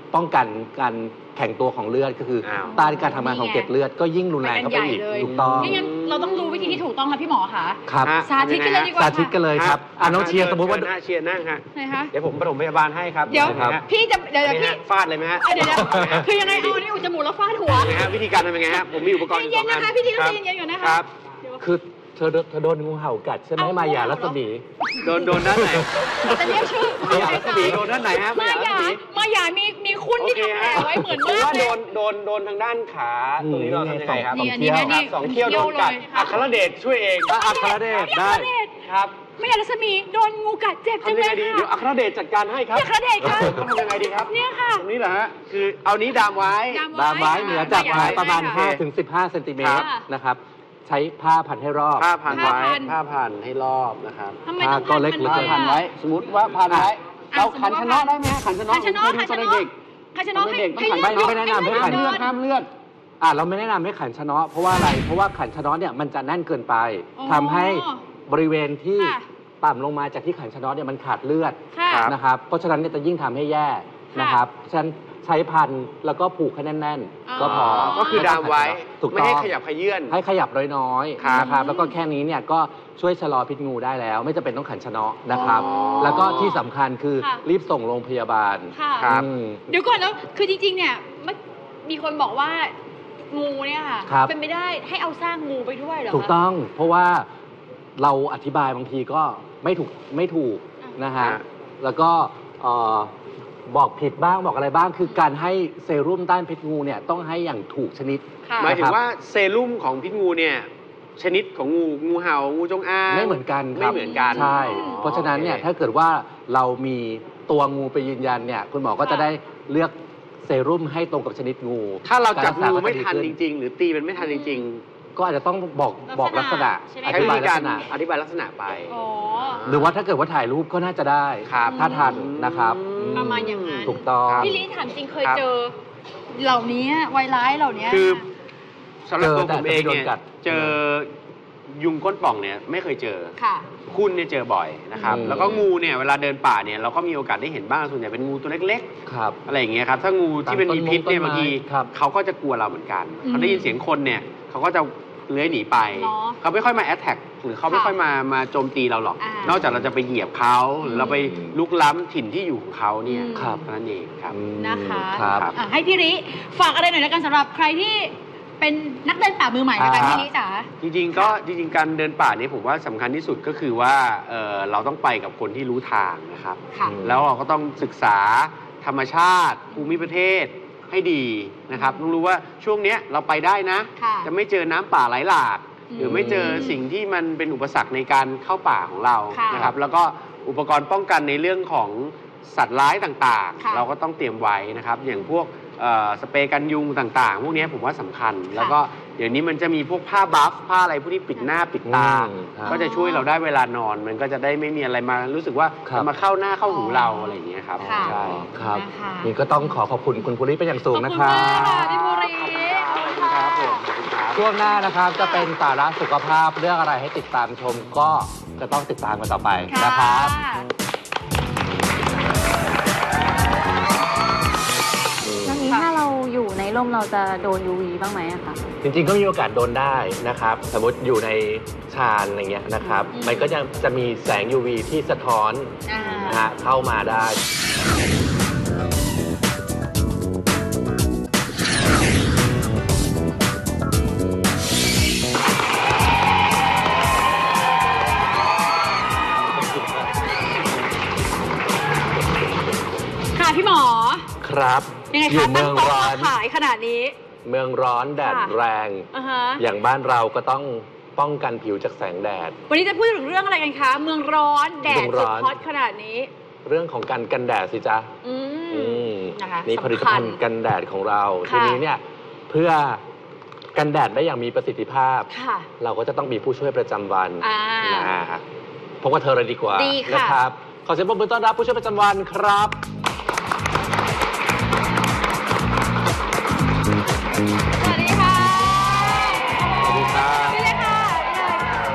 ป้องกันการแข็งตัวของเลือดก็คืออ้าวต้านการทำงานของเกล็ดเลือดก็ยิ่งรุนแรงเข้าไปอีกไปกันใหญ่เลยถูกต้องไม่งั้นเราต้องรู้วิธีที่ถูกต้องค่ะพี่หมอค่ะครับฮะสาธิตกันเลยดีกว่าสาธิตกันเลยครับอ่ะน้องเชียร์สมมติว่าเชิญหน้าเชียร์นั่งฮะไหนคะเดี๋ยวผมปฐมพยาบาลให้ครับเดี๋ยวนะฮะพี่จะเดี๋ยวนี่เดี๋ยวพี่ฮะฟาดเลยไหมฮะเดี๋ยวเดี๋ยวคือยังไงเอาอันนี้อุดจมูกแล้วฟาดหัวนะฮะวิธีการทำยังไงฮะผมมีอุปกรณ์อยู่ใจสเย็อน งอันนะคะพี่ทีต้องครับใจเย็นๆก่อนนะคะครับเดี๋ยวคือเธอเธอโดนงูเห่ากัดใช่ไหมเอางูมายาเห่ารัศมีโดนโดนด้านไหนจะเรียกชื่อมายารัศมีโดนด้านไหนฮะมายารัศมีมายามีมีคุณที่ทำแผลไว้เหมือนผมมากว่าเลโดยนโดนโดนทางด้านขาตรงนี้เราทำยังไงครับนี่อันนี้นะนี่สองเขี้ยวโดนกัดเลยอัครเดชช่วยเองอ่ะอัครเดชได้อัครเดชครับมายารัศมีโดนงูกัดเจ็บจังทำเลยังไงยดีค่ะเดี๋ยวอัครเดชจัดการให้ครับพี่อัครเดชคะทำยังไงดีครับเนี่ยค่ะตรงนี้เหรอฮะคือเอานี้ดามไว้ดามไว้เหนือจากไม้ประมาณค่ะห้าถึงสิบห้าเซนติเมตรค่ะนะครับ ใช้ผ้าพันให้รอบผ้าพันไว้ผ้าพันผ้าพันให้รอบนะครับทำไมต้องอ่าก็เล็กเหลือเกินพัพันไว้ สมมติว่าพันไว้อ่ะเราสมมุขันติชว่านะได้ไหมฮะขันชนะขันชนะผมเคยดูขันชตอนนะเด็กขันชนะให้เด็กให้ขันเลือดไม่แนะนำให้ขันเลือดห้ามเลือดอ่ะเราไม่แนะนำให้ขันชะเนาะเพราะว่าอะไร เพราะว่าขันชะเนาะเนี่ยมันจะแน่นเกินไปอ๋อทำให้บริเวณที่ค่ะต่ำลงมาจากที่ขันชะเนาะเนี่ยมันขาดเลือดค่ะครับนะครับ เพราะฉะนั้นเนี่ยจะยิ่งทำให้แย่นะครับฉะนั้นใช้พันแล้วก็ผูกให้แน่นอ๋อๆ ก็พอก็คือดามไว้ถูกไม่ต้องให้ขยับขยื่นให้ขยับน้อยครับๆนะครับแล้วก็แค่นี้เนี่ยก็ช่วยชะลอพิษงูได้แล้ว ไม่จำเป็นต้องขันชะเนาะนะครับอ๋อแล้วก็ที่สำคัญคือค่ะรีบส่งโรงพยาบาลค่ะครับอืมเดี๋ยวก่อนแล้วคือจริงๆเนี่ยมันมีคนบอกว่างูเนี่ยค่ะครับเป็นไปได้ให้เอาสร้างงูไปด้วยเหรอคะถูกต้องเพราะว่าเราอธิบายบางทีก็ไม่ถูกไม่ถูกอ่ะนะฮะฮะแล้วก็เอ่อบอกผิดบ้างบอกอะไรบ้าง คือการให้เซรุ่มต้านพิษงูเนี่ยต้องให้อย่างถูกชนิดค่ะหมายถึนะครังบว่าเซรุ่มของพิษงูเนี่ยชนิดของงูงูเห่างูจงอางไม่เหมือนกันครับไม่เหมือนกันใช่อ๋อเพราะฉะนั้นเนี่ยโอคถ้าเกิดว่าเรามีตัวงูไปยืนยันเนี่ยคุณหมอก็จะได้เลือกเซรุ่มให้ตรงกับชนิดงูถ้าเราจับกงูรักษาก็ไม่จะดีทันขึ้จริง ๆ หรือตีมันไม่ทันจริงก็อาจจะต้องบอกบอกลักษณะใช่ไหมๆอใช้ธิวิบายธีลักการษณะอธิบายลักษณะไปอ๋อหรือว่าถ้าเกิดว่าถ่ายรูปก็น่าจะได้ครับถ้าทันนะครับประมาณอย่างนั้นถูกต้องพี่ลิถามจริงเคยครับเจอ เหล่านี้ไวรัสเหล่านี้คือสำหรับตัวเจอแต่ผมเองเนี่ยไม่โดนกัดเจอยุงก้นป่องเนี่ยไม่เคยเจอค่ะคุณเนี่ยเจอบ่อยนะครับอืมแล้วก็งูเนี่ยเวลาเดินป่าเนี่ยเราก็มีโอกาสได้เห็นบ้างส่วนใหญ่เป็นงูตัวเล็กครับๆ อะไรอย่างเงี้ยครับถ้างูที่มันมีพิษเนี่ยบางทีครับเขาก็จะกลัวเราเหมือนกันอืมเขาได้ยินเสียงคนเนี่ยเขาก็จะเลื้อยหนีไปเนาะเขาไม่ค่อยมาแอตแทกหรือเขาไม่ค่ะค่อยมามาโจมตีเราหรอกอ่านนอกจากเราจะไปเหยียบเขาหรือเราไปอืมลุกล้ำถิ่นที่อยู่ของเขาเนี่ยอืมครับเท่านั้นเองครับอืมนะคะครับอ่ะให้พี่ลิฝากอะไรหน่อยแล้วกันสำหรับใครที่เป็นนักเดินป่ามือใหม่แล้วกันอ่าพี่ลิจ๋าจริงๆก็จริงๆการเดินป่าเนี่ยผมว่าสำคัญที่สุดก็คือว่าเอ่อเราต้องไปกับคนที่รู้ทางนะครับค่ะแล้วเราก็ต้องศึกษาธรรมชาติ ภูมิประเทศให้ดีนะครับต้องรู้ว่าช่วงเนี้ยเราไปได้นะค่ะจะไม่เจอน้ำป่าไหลหลากอืมหรือไม่เจอสิ่งที่มันเป็นอุปสรรคในการเข้าป่าของเราค่ะนะครับ แล้วก็อุปกรณ์ป้องกันในเรื่องของสัตว์ร้ายต่างค่ะๆ เราก็ต้องเตรียมไว้นะครับ อย่างพวกเอ่อสเปรย์กันยุงต่างๆ พวกเนี้ยผมว่าสำคัญ แล้วก็เดี๋ยวนี้มันจะมีพวกผ้าบัฟผ้าอะไรพวกที่ปิดหน้าปิดตาอืมครับก็จะช่วยเราได้เวลานอน มันก็จะได้ไม่มีอะไรมารู้สึกว่าครับจะมาเข้าหน้าเข้าหูเราอะไรอย่างเงี้ยครับค่ะใช่ครับนะคะนี่ก็ต้องขอขอบคุณคุณภูริเป็นอย่างสูงขอบนะคุณครัมากค่ะบพี่ภูริครับผมขอบคุณครับช่วงหน้านะครับจะเป็นสาระสุขภาพเรื่องอะไรให้ติดตามชมก็จะต้องติดตามกันต่อไปนะครับอย่างนี้ถ้าเราอยู่ในร่มเราจะโดน ยู วี บ้างไหมอะคะจริงๆก็มีโอกาสโดนได้นะครับ สมมติอยู่ในชานอะไรเงี้ยนะครับอืมมันก็จะจะมีแสง ยู วี ที่สะท้อนอ่านะฮะเข้ามาได้ค่ะพี่หมอครับยังไงอยู่คะเมืตั้งองโต๊ะร้อมาน ขายขนาดนี้เมืองร้อนแดดค่ะแรงอ่าฮะอย่างบ้านเราก็ต้องป้องกันผิวจากแสงแดดวันนี้จะพูดถึงเรื่องอะไรกันคะ เมืองร้อนแดดเมืองร้สุดอนฮอตขนาดนี้เรื่องของการกันแดดสิจ๊ะอืมอืมนะคะนี่ผลิตสำคัภัญณฑ์กันแดดของเราค่ะทีนี้เนี่ยเพื่อกันแดดได้อย่างมีประสิทธิภาพค่ะเราก็จะต้องมีผู้ช่วยประจำวันอ่านะพบกับเธอเลยดีกว่าดีค่ะนะครับขอเสียงปรบมือต้อนรับผู้ช่วยประจำวันครับสวัสดีค่ะสวัสดีครับนี่เลยค่ะนี่เลยค่ะค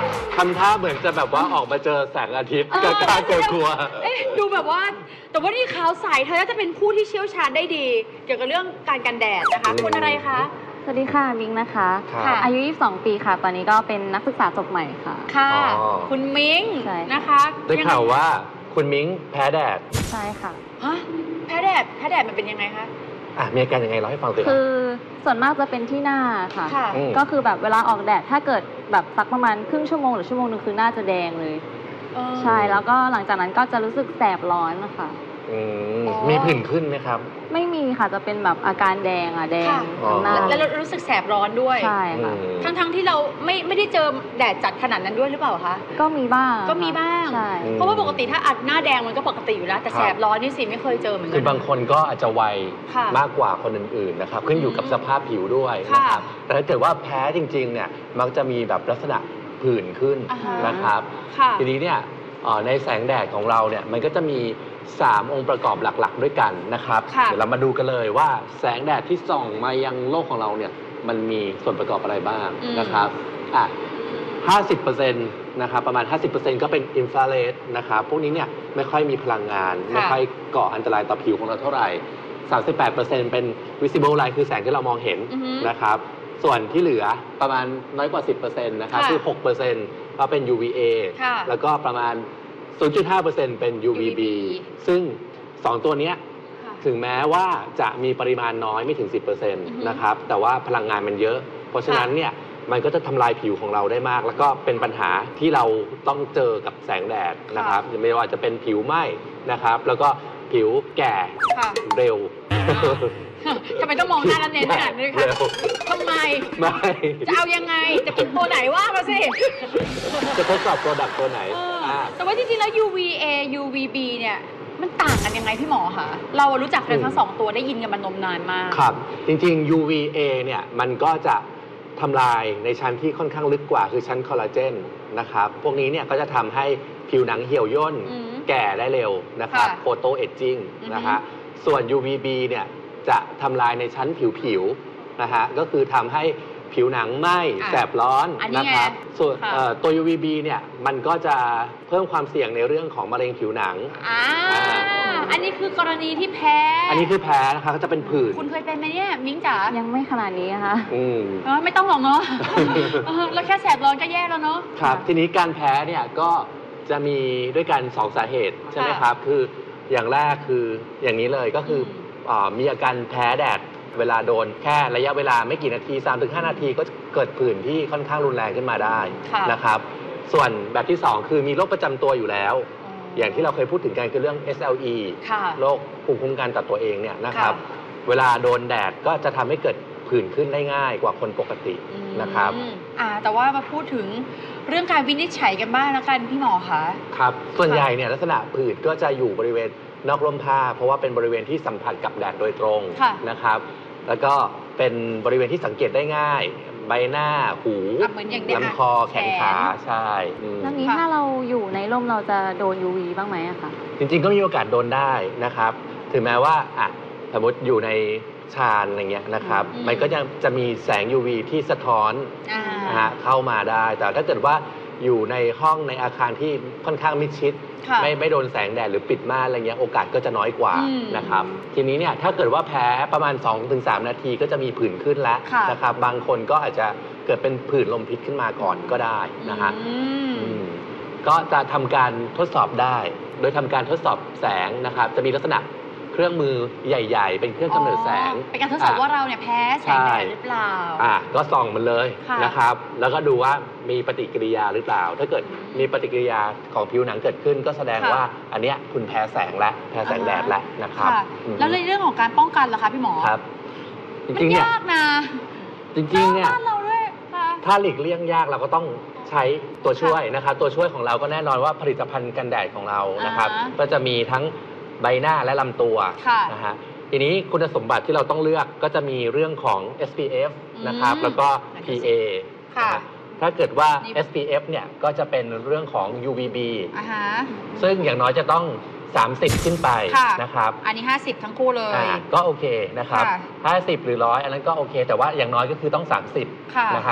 ำท่าเหมือนจะแบบว่าออกมาเจอแสงอาทิตย์กล้ากลัวๆเอ๊ะดูแบบว่า แต่ว่านี่ขาวใสเธอน่าจะเป็นผู้ที่เชี่ยวชาญได้ดี เกี่ยวกับเรื่องการกันแดดนะคะคุณอะไรคะสวัสดีค่ะมิงนะคะครับอายุ ยี่สิบสอง ปีค่ะ ตอนนี้ก็เป็นนักศึกษาจบใหม่ค่ะค่ะอ๋อคุณมิ้งใช่นะคะได้ข่าวว่าคุณมิ้งแพ้แดดใช่ค่ะฮะแพ้แดดแพ้แดดมันเป็นยังไงคะอ่ะมีอาการยังไงเล่าให้ฟังสิคือส่วนมากจะเป็นที่หน้าค่ะค่ะอืมก็คือแบบเวลาออกแดดถ้าเกิดแบบสักประมาณครึ่งชั่วโมงหรือชั่วโมงนึงคือหน้าจะแดงเลยเออใช่ แล้วก็หลังจากนั้นก็จะรู้สึกแสบร้อนนะคะอืมอ๋อมีผื่นขึ้นไหมครับไม่มีค่ะ จะเป็นแบบอาการแดงอ่ะแดงค่ะทั้งหน้าแล้วแล้วรู้สึกแสบร้อนด้วยใช่ค่ะอืมทั้งทั้งๆที่เราไม่ไม่ได้เจอแดดจัดขนาดนั้นด้วยหรือเปล่าคะก็มีบ้างก็มีบ้างใช่อืมเพราะว่าปกติถ้าอัดหน้าแดงมันก็ปกติอยู่แล้ว แต่ครับแสบร้อนนี่สิไม่เคยเจอเหมือนกัคือบางคนก็อาจจะไวค่ะมากกว่าคนอื่นๆนะครับขึ้นอยู่กับอืมสภาพผิวด้วยค่ะนะครับแต่ถ้าเกิดว่าแพ้จริงๆเนี่ยมักจะมีแบบลักษณะผื่นขึ้นอ่าฮะนะครับค่ะทีนี้เนี่ยเอ่อในแสงแดดของเราเนี่ยมันก็จะมีสามองค์ประกอบหลักๆ ด้วยกันนะครับค่ะเดี๋ยวเรามาดูกันเลยว่าแสงแดดที่ส่องมายังโลกของเราเนี่ยมันมีส่วนประกอบอะไรบ้างอืมนะครับอ่ะห้าสิบเปอร์เซ็นต์นะครับประมาณ ห้าสิบเปอร์เซ็นต์ ก็เป็นอินฟราเรดนะครับพวกนี้เนี่ยไม่ค่อยมีพลังงาน ไม่ค่อยก่ออันตรายต่อผิวของเราเท่าไหร่ สามสิบแปดเปอร์เซ็นต์ เป็น visible light คือแสงที่เรามองเห็นอือฮึนะครับส่วนที่เหลือประมาณน้อยกว่า สิบเปอร์เซ็นต์ นะครับค่ะคือ หกเปอร์เซ็นต์ ก็เป็น ยู วี เอค่ะแล้วก็ประมาณ ศูนย์จุดห้าเปอร์เซ็นต์ เป็น ยู วี บี ซึ่งสองตัวเนี้ยค่ะถึงแม้ว่าจะมีปริมาณน้อยไม่ถึง สิบเปอร์เซ็นต์อือฮึนะครับแต่ว่าพลังงานมันเยอะ เพราะฉะนั้นเนี่ยมันก็จะทำลายผิวของเราได้มาก แล้วก็เป็นปัญหาที่เราต้องเจอกับแสงแดดนะครับไม่ว่าจะเป็นผิวไหม้นะครับ แล้วก็ผิวแก่ค่ะเร็วทำไมต้องมองหน้าแล้วเน้นขนาดนี้คะเร็วทำไมไม่จะเอายังไง จะเป็นตัวไหนว่ามาสิจะทดสอบโปรดักต์ตัวไหนเอออ่าแต่ว่าจริงๆแล้ว ยู วี เอ ยู วี บี เนี่ย มันต่างกันยังไงพี่หมอคะ เรารู้จักกันทั้งสองตัวได้ยินกันมานมนานมากครับ จริงๆ ยู วี เอ เนี่ยมันก็จะทำลายในชั้นที่ค่อนข้างลึกกว่าคือชั้นคอลลาเจนนะครับ พวกนี้เนี่ยก็จะทำให้ผิวหนังเหี่ยวย่นอืมแก่ได้เร็วนะครับค่ะโฟโตเอจจิ้งอือฮึนะฮะส่วน ยู วี บี เนี่ยจะทำลายในชั้นผิวๆนะฮะก็คือทำให้ผิวหนังไหม้อ่ะแสบร้อนอันนี้นะครับไงส่วนค่ะเอ่อตัว ยู วี บี เนี่ยมันก็จะเพิ่มความเสี่ยงในเรื่องของมะเร็งผิวหนังอ่าอ่าอันนี้คือกรณีที่แพ้อันนี้คือแพ้นะคะก็จะเป็นผื่นคุณเคยเป็นไหมเนี่ย มิ้งจ๋ายังไม่ขนาดนี้นะคะอืมเออไม่ต้องหรอกเนาะ เออเราแค่แสบร้อนก็แย่แล้วเนาะครับทีนี้การแพ้เนี่ยก็จะมีด้วยกันสองสาเหตุใช่ไหมค่ะครับคืออย่างแรกคืออย่างนี้เลยก็คือมอ่ามีอาการแพ้แดดเวลาโดนแค่ระยะเวลาไม่กี่นาที สามถึงห้า นาทีก็เกิดผื่นที่ค่อนข้างรุนแรงขึ้นมาได้ค่ะนะครับส่วนแบบที่สองคือมีโรคประจำตัวอยู่แล้ว อย่างที่เราเคยพูดถึงกันคือเรื่อง เอส แอล อีค่ะโรคภูมิคุ้มกันต่อตัวเองเนี่ยนะครับค่ะเวลาโดนแดดก็จะทำให้เกิดผื่นขึ้นได้ง่ายกว่าคนปกตินะครับอืมอ่า แต่ว่ามาพูดถึงเรื่องการวินิจฉัยกันบ้างแล้วกันพี่หมอคะครับส่วนใหญ่เนี่ยลักษณะผื่นก็จะอยู่บริเวณนอกร่มผ้า เพราะว่าเป็นบริเวณที่สัมผัสกับแดดโดยตรงค่ะนะครับ แล้วก็เป็นบริเวณที่สังเกตได้ง่าย ใบหน้าหูอ่ะเหมือนอย่างเด็กลำคอแขนขาใช่อืมแล้วนี้ค่ะถ้าเราอยู่ในร่มเราจะโดน ยู วี บ้างไหมอะคะจริงๆก็มีโอกาสโดนได้นะครับ ถึงแม้ว่าอ่ะสมมติอยู่ในชานอะไรเงี้ยนะครับอืมมันก็ยังจะมีแสง ยู วี ที่สะท้อนอ่านะฮะเข้ามาได้ แต่ถ้าเกิดว่าอยู่ในห้องในอาคารที่ค่อนข้างมิดชิดค่ะไม่ไม่โดนแสงแดดหรือปิดม่านอะไรเงี้ยโอกาสก็จะน้อยกว่าอืมนะครับทีนี้เนี่ยถ้าเกิดว่าแพ้ประมาณ สองถึงสาม นาทีก็จะมีผื่นขึ้นแล้วค่ะนะครับบางคนก็อาจจะเกิดเป็นผื่นลมพิษขึ้นมาก่อนก็ได้นะฮะอืมอืมก็จะทำการทดสอบได้ โดยทำการทดสอบแสงนะครับ จะมีลักษณะเครื่องมือใหญ่ ๆ เป็นเครื่องกำเนิดแสงเป็นการทดสอบว่าเราเนี่ยแพ้แสงแดดหรือเปล่าอ่ะก็ส่องมันเลยค่ะนะครับ แล้วก็ดูว่ามีปฏิกิริยาหรือเปล่า ถ้าเกิดมีปฏิกิริยาของผิวหนังเกิดขึ้น ก็แสดงค่ะว่าอันเนี้ยคุณแพ้แสงแล้วแพ้แสงแดดแล้วนะครับค่ะอืมแล้วในเรื่องของการป้องกันล่ะคะพี่หมอครับ จมันริงๆเนี่ยยากนะจริงๆเนี่ยบ้านเราด้วยค่ะถ้าหลีกเลี่ยงยากเราก็ต้องใช้ตัวช่วยนะครับ ตัวช่วยของเราก็แน่นอนว่าผลิตภัณฑ์กันแดดของเรานะครับอ่าฮะก็จะมีทั้งใบหน้าและลำตัวค่ะนะฮะทีนี้คุณสมบัติที่เราต้องเลือกก็จะมีเรื่องของ เอส พี เอฟ นะครับอืมแล้วก็ พี เอค่ะนะฮะถ้าเกิดว่านี่เอส พี เอฟ เนี่ยก็จะเป็นเรื่องของ ยู วี บีอ่าฮะซึ่งอย่างน้อยจะต้อง สามสิบ ขึ้นไปค่ะนะครับอันนี้ห้าสิบทั้งคู่เลยอ่าก็โอเคนะครับค่ะห้าสิบหรือร้อยอันนั้นก็โอเค แต่ว่าอย่างน้อยก็คือต้อง สามสิบค่ะนะครับ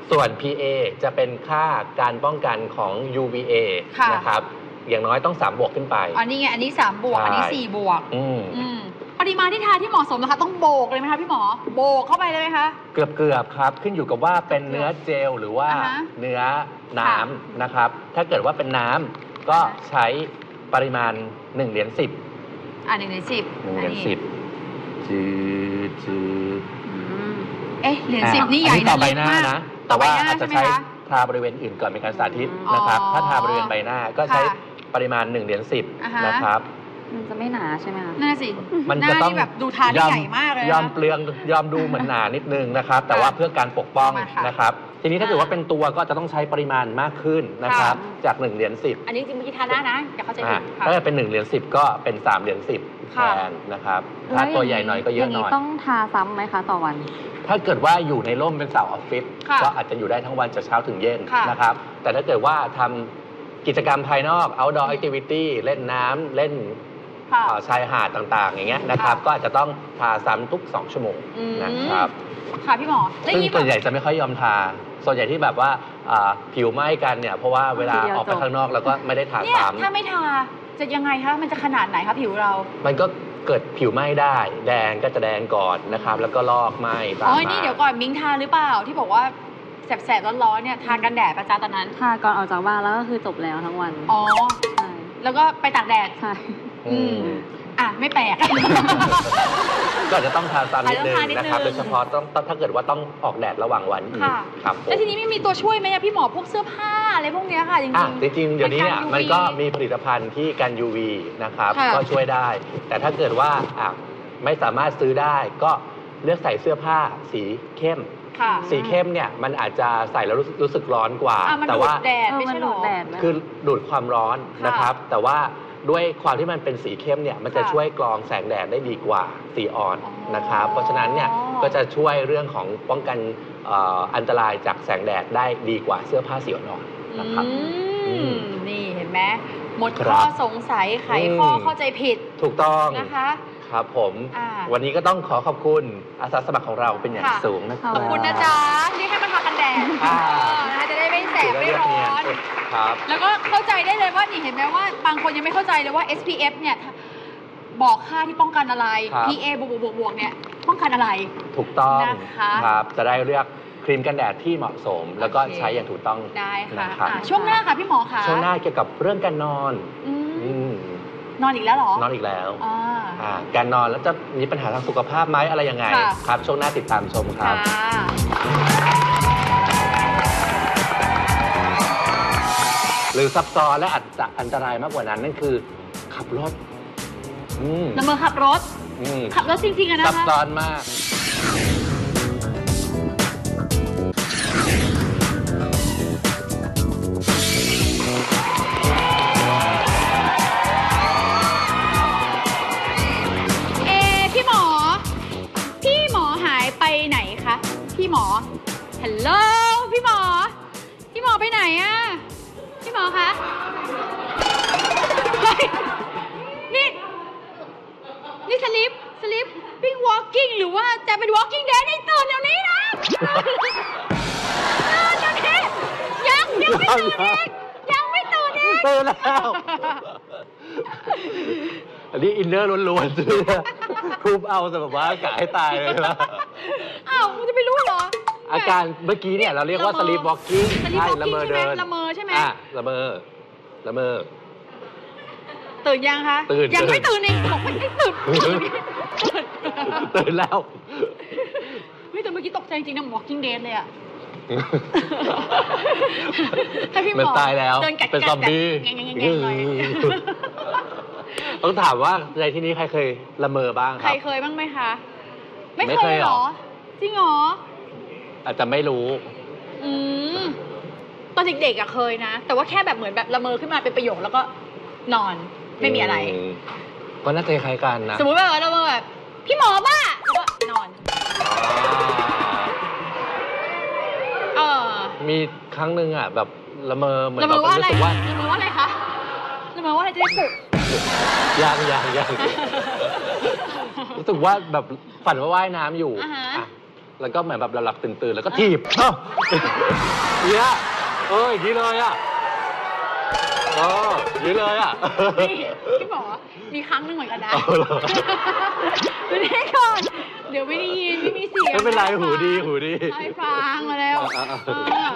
ส่วน พี เอ จะเป็นค่าการป้องกันของ ยู วี เอค่ะนะครับอย่างน้อยต้องสามบวกขึ้นไปอันนี้ไงอันนี้สามบวกใช่อันนี้สี่บวกอืมอืมปริมาณที่ทานที่เหมาะสมนะคะ ต้องโบกเลยไหมคะพี่หมอโบกเข้าไปเลยไหมคะเกือบเกือบๆครับ ขึ้นอยู่กับว่าเป็นเนื้อเจลหรือว่าอ่าฮะเนื้อน้ำนะครับ ถ้าเกิดว่าเป็นน้ำก็ใช้ปริมาณหนึ่งเหรียญสิบอ่าหนึ่งในสิบหนึ่งเหรียญสิบจืดจืดอืมเอ๊ะเหรียญสิบนี่ใหญ่อัต่อนะใบเล็กหน้ามากนะต่แต่อใบว่าหน้าอาจจะใช่ไหมใช้คะทาบริเวณอื่นก่อนเป็นการสาธิตนะครับอ๋อถ้าทาบริเวณใบหน้าก็ใช้ค่ะปริมาณหนึ่งเหรียญสิบอ่าฮะนะครับมันจะไม่หนาใช่ไหมคะนั่นนะสิมันหน้าจะต้องนี่แบบดูทานได้ใหญ่มากเลยยอมนะเปลืองยอมดูเหมือนหนานิดนึงนะครับ แต่ว่าเพื่อการปกป้องมาค่ะนะครับ ทีนี้ถ้าเกิดว่าเป็นตัวก็จะต้องใช้ปริมาณมากขึ้นนะครับค่ะจากหนึ่งเหรียญสิบอันนี้จริงเมื่อกี้ทานได้นะอย่าเข้าใจผิอ่าดค่ะถ้าเกิดเป็นหนึ่งเหรียญสิบก็เป็นสามเหรียญสิบแทค่ะนนะครับถ้าตัวใหญ่หน่อยก็เยอะหน่อยางนี้ต้องทาซ้ำไหมคะต่อวันถ้าเกิดว่าอยู่ในร่มเป็นเสาออฟฟิศค่ะก็อาจจะอยู่ได้ทั้งวันจากเช้าถึงเย็นค่ะนะครับ แต่ถ้าเกิดว่าทำกิจกรรมภายนอก outdoor activity เล่นน้ำเล่นค่ะเอ่อชายหาดต่างๆ อย่างเงี้ยนะครับค่ะก็อาจจะต้องทาซ้ำทุกสองชั่วโมงอืมนะครับค่ะพี่หมอแล้วซึ่งนี่ส่วนใหญ่จะไม่ค่อยยอมทา ส่วนใหญ่ที่แบบว่าอ่าผิวไหม้กันเนี่ยเพราะว่าเวลาทีเดียวออกไปจบข้างนอกแล้วก็ไม่ได้ทาเนี่ยซ้ถ้าไม่ทาจะยังไงคะมันจะขนาดไหนคะผิวเราำมันก็เกิดผิวไหม้ได้ แดงก็จะแดงก่อนนะครับ แล้วก็ลอกไหม้ตามอ๋อมานี่เดี๋ยวก่อนมิ้งทาหรือเปล่าที่บอกว่าแสบๆร้อนๆเนี่ยทานกันแดดประจาตอนนั้นทาก่อนออกจากบ้านแล้วก็คือจบแล้วทั้งวันอ๋อใช่แล้วก็ไปตากแดดใช่อืมอ่ะไม่แปลกก็อาจจะต้องทาซ้ำนิดนึงอาจจะต้องทานิดนึงนะครับ โดยเฉพาะต้องต้องถ้าเกิดว่าต้องออกแดดระหว่างวันอีกค่ะครับผมแล้วทีนี้ไม่มีตัวช่วยไหมอะพี่หมอพวกเสื้อผ้าอะไรพวกเนี้ยค่ะจริงอ่ะๆจริงๆ เดี๋ยวนี้เนี่ยกัมันยูวีก็มีผลิตภัณฑ์ที่กัน ยู วี นะครับค่ะก็ช่วยได้ แต่ถ้าเกิดว่าอ่ะไม่สามารถซื้อได้ก็เลือกใส่เสื้อผ้าสีเข้มค่ะสีเข้มเนี่ยมันอาจจะใส่แล้วรู้สึกรู้สึกร้อนกว่าอ่ะมันแต่ดูว่าดแดดเออไม่มันใช่หรดูอดแดดไหมคือดูดความร้อนค่ะนะครับ แต่ว่าด้วยความที่มันเป็นสีเข้มเนี่ยมันจะค่ะช่วยกรองแสงแดดได้ดีกว่าสีอ่อนอ๋อนะครับ เพราะฉะนั้นเนี่ยก็จะช่วยเรื่องของป้องกันเอ่ออันตรายจากแสงแดดได้ดีกว่าเสื้อผ้าสีอ่อนๆนะครับอืมนี่เห็นไหมหมดครัข้อบ สงสัยไขข้ออืมเข้าใจผิดถูกต้องนะคะครับผมอ่าวันนี้ก็ต้องขอขอบคุณอาสาสมัครของเราเป็นอย่างค่ะสูงนะคขรัอขอบคุณนะจ๊ะที่ให้มาทากันแดดอ่าเออนะคะจะได้ไม่แสบไม่ร้อนครับแล้วก็เข้าใจได้เลยว่านี่เห็นไหมว่าบางคนยังไม่เข้าใจเลยว่า เอส พี เอฟ เนี่ยบอกค่าที่ป้องกันอะไรครับพี เอ บวกบวกบวกเนี่ยป้องกันอะไรถูกต้องนะคะครับจะได้เลือกครีมกันแดดที่เหมาะสม แล้วก็โอเคใช้อย่างถูกต้องได้ค่ะนะครับอ่ะ ช่วงหน้าค่ะพี่หมอค่ะช่วงหน้าเกี่ยวกับเรื่องการนอนอืมอืมนอนอีกแล้วเหรอนอนอีกแล้วอ่าอ่าการนอนแล้วจะมีปัญหาทางสุขภาพไหมอะไรยังไงค่ะครับ ช่วงหน้าติดตามชมครัค่ะบ หรือซับซ้อนและอาจจะอันตรายมากกว่านั้นนั่นคือ ขับรถอืมละเมอขับรถอืมขับรถจริงๆอะนะซับคะซ้อนมากเอพี่หมอ พี่หมอหายไปไหนคะ พี่หมอ ฮัลโหล พี่หมอ พี่หมอไปไหนอะพี่หมอคะเฮ้ยนี่ นี่สลิป สลิปปิ้ง walking หรือว่าจะเป็น walking dead ให้ตื่นเดี๋ยวนี้นะตื่นเดี๋ยวนี้ยังยังไม่ตื่นอีกยังไม่ตื่นอีกตื่นแล้ว อันนี้อินเนอร์ล้วนๆเลยนะทุบเอาแต่แบบว่ากะให้ตายเลยนะอ้าวมึงจะไปรู้เหรออาการเมื่อกี้เนี่ยเราเรียกว่าละเมอ sleep walking sleep ใช่ walking ละเมอใช่ไหมเดินละเมอใช่ไหมอ่ะละเมอละเมอตื่นยังคะตื่นยังไม่ตื่ตื่นนอีกบอกไม่ให้ตื่นตื่นตื่นแล้วเฮ้ยแต่เมื่อกี้ตกใจจริงๆนะ walking dead เลยอะถ้าพี่หมมันอตายแล้วเดินกัดเป็นซอมบี้แงงๆๆๆหน่อยต้องถามว่าในที่นี้ใครเคยละเมอบ้างคใครรับเคยบ้างไหมคะ ไม่ไม่เคเคยยเหเหรรออจริงเหรออาจจะไม่รู้อืมตอนเด็กๆอะเคยนะ แต่ว่าแค่แบบเหมือนแบบละเมอขึ้นมาเป็นประโยคแล้วก็นอนไม่มีอะไรมก็น่าจะคล้ายกันนะสมมุติว่าละเมอแบบพี่หมอบ้าแล้วก็นอน เออมีครั้งหนึ่งอ่ะแบบละเมอเหมือนละเมแบอบว่าอะไรรู้สึกว่าละเมอว่าอะไรคะละเมอว่าอะไรจะได้ปลุกยังยังยังรู้สึกว่าแบบฝันว่าว่ายน้ำอยู่อ่าฮะอ่ะแล้วก็เหมือนแบบหลับๆตื่นๆแล้วก็ถีบเอ้าเนี่ยเอออย่างนี้เลยอ่ะเอออย่างนี้เลยอ่ะนี่พี่หมอมีครั้งหนึ่งเหมือนกันนะเอาเหรอดูนี่ก่อนเดี๋ยวไม่ได้ยินไม่มีเสียงไม่เป็นไรหูดีหูดีให้ฟังมาแล้วอ่ะอ่ะเออ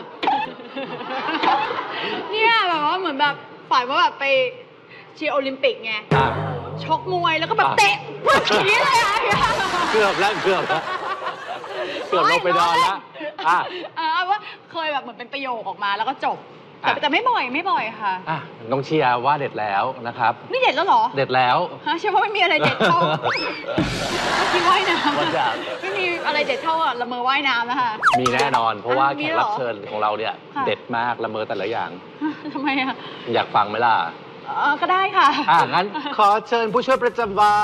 เนี่ยแบบว่าเหมือนแบบฝันว่าแบบไปเชียร์โอลิมปิกไงอ่ะชกมวยแล้วก็แบบเตะปึ๊บอย่างนี้เลยอะเกือบแล้วเกือบแล้วเกือบลงไปนอนแล้วอ่ะเออเอาว่าเคยแบบเหมือนเป็นประโยคออกมาแล้วก็จบ แต่อ่ะแต่ไม่บ่อยไม่บ่อยค่ะอ่ะน้องเชียร์ว่าเด็ดแล้วนะครับนี่เด็ดแล้วเหรอเด็ดแล้วฮะเชื่อว่าไม่มีอะไรเด็ดเท่า เมื่อกี้ว่ายน้ำว่าจะไม่มีอะไรเด็ดเท่าอะละเมอว่ายน้ำนะคะมีแน่นอน เพราะว่าอ่ะมีแขกเหรอรับเชิญของเราเนี่ยค่ะเด็ดมากละเมอแต่ละอย่างทำไมอะอยากฟังไหมล่ะเออก็ได้ค่ะอ่ะงั้นขอเชิญผู้ช่วยประจำวัน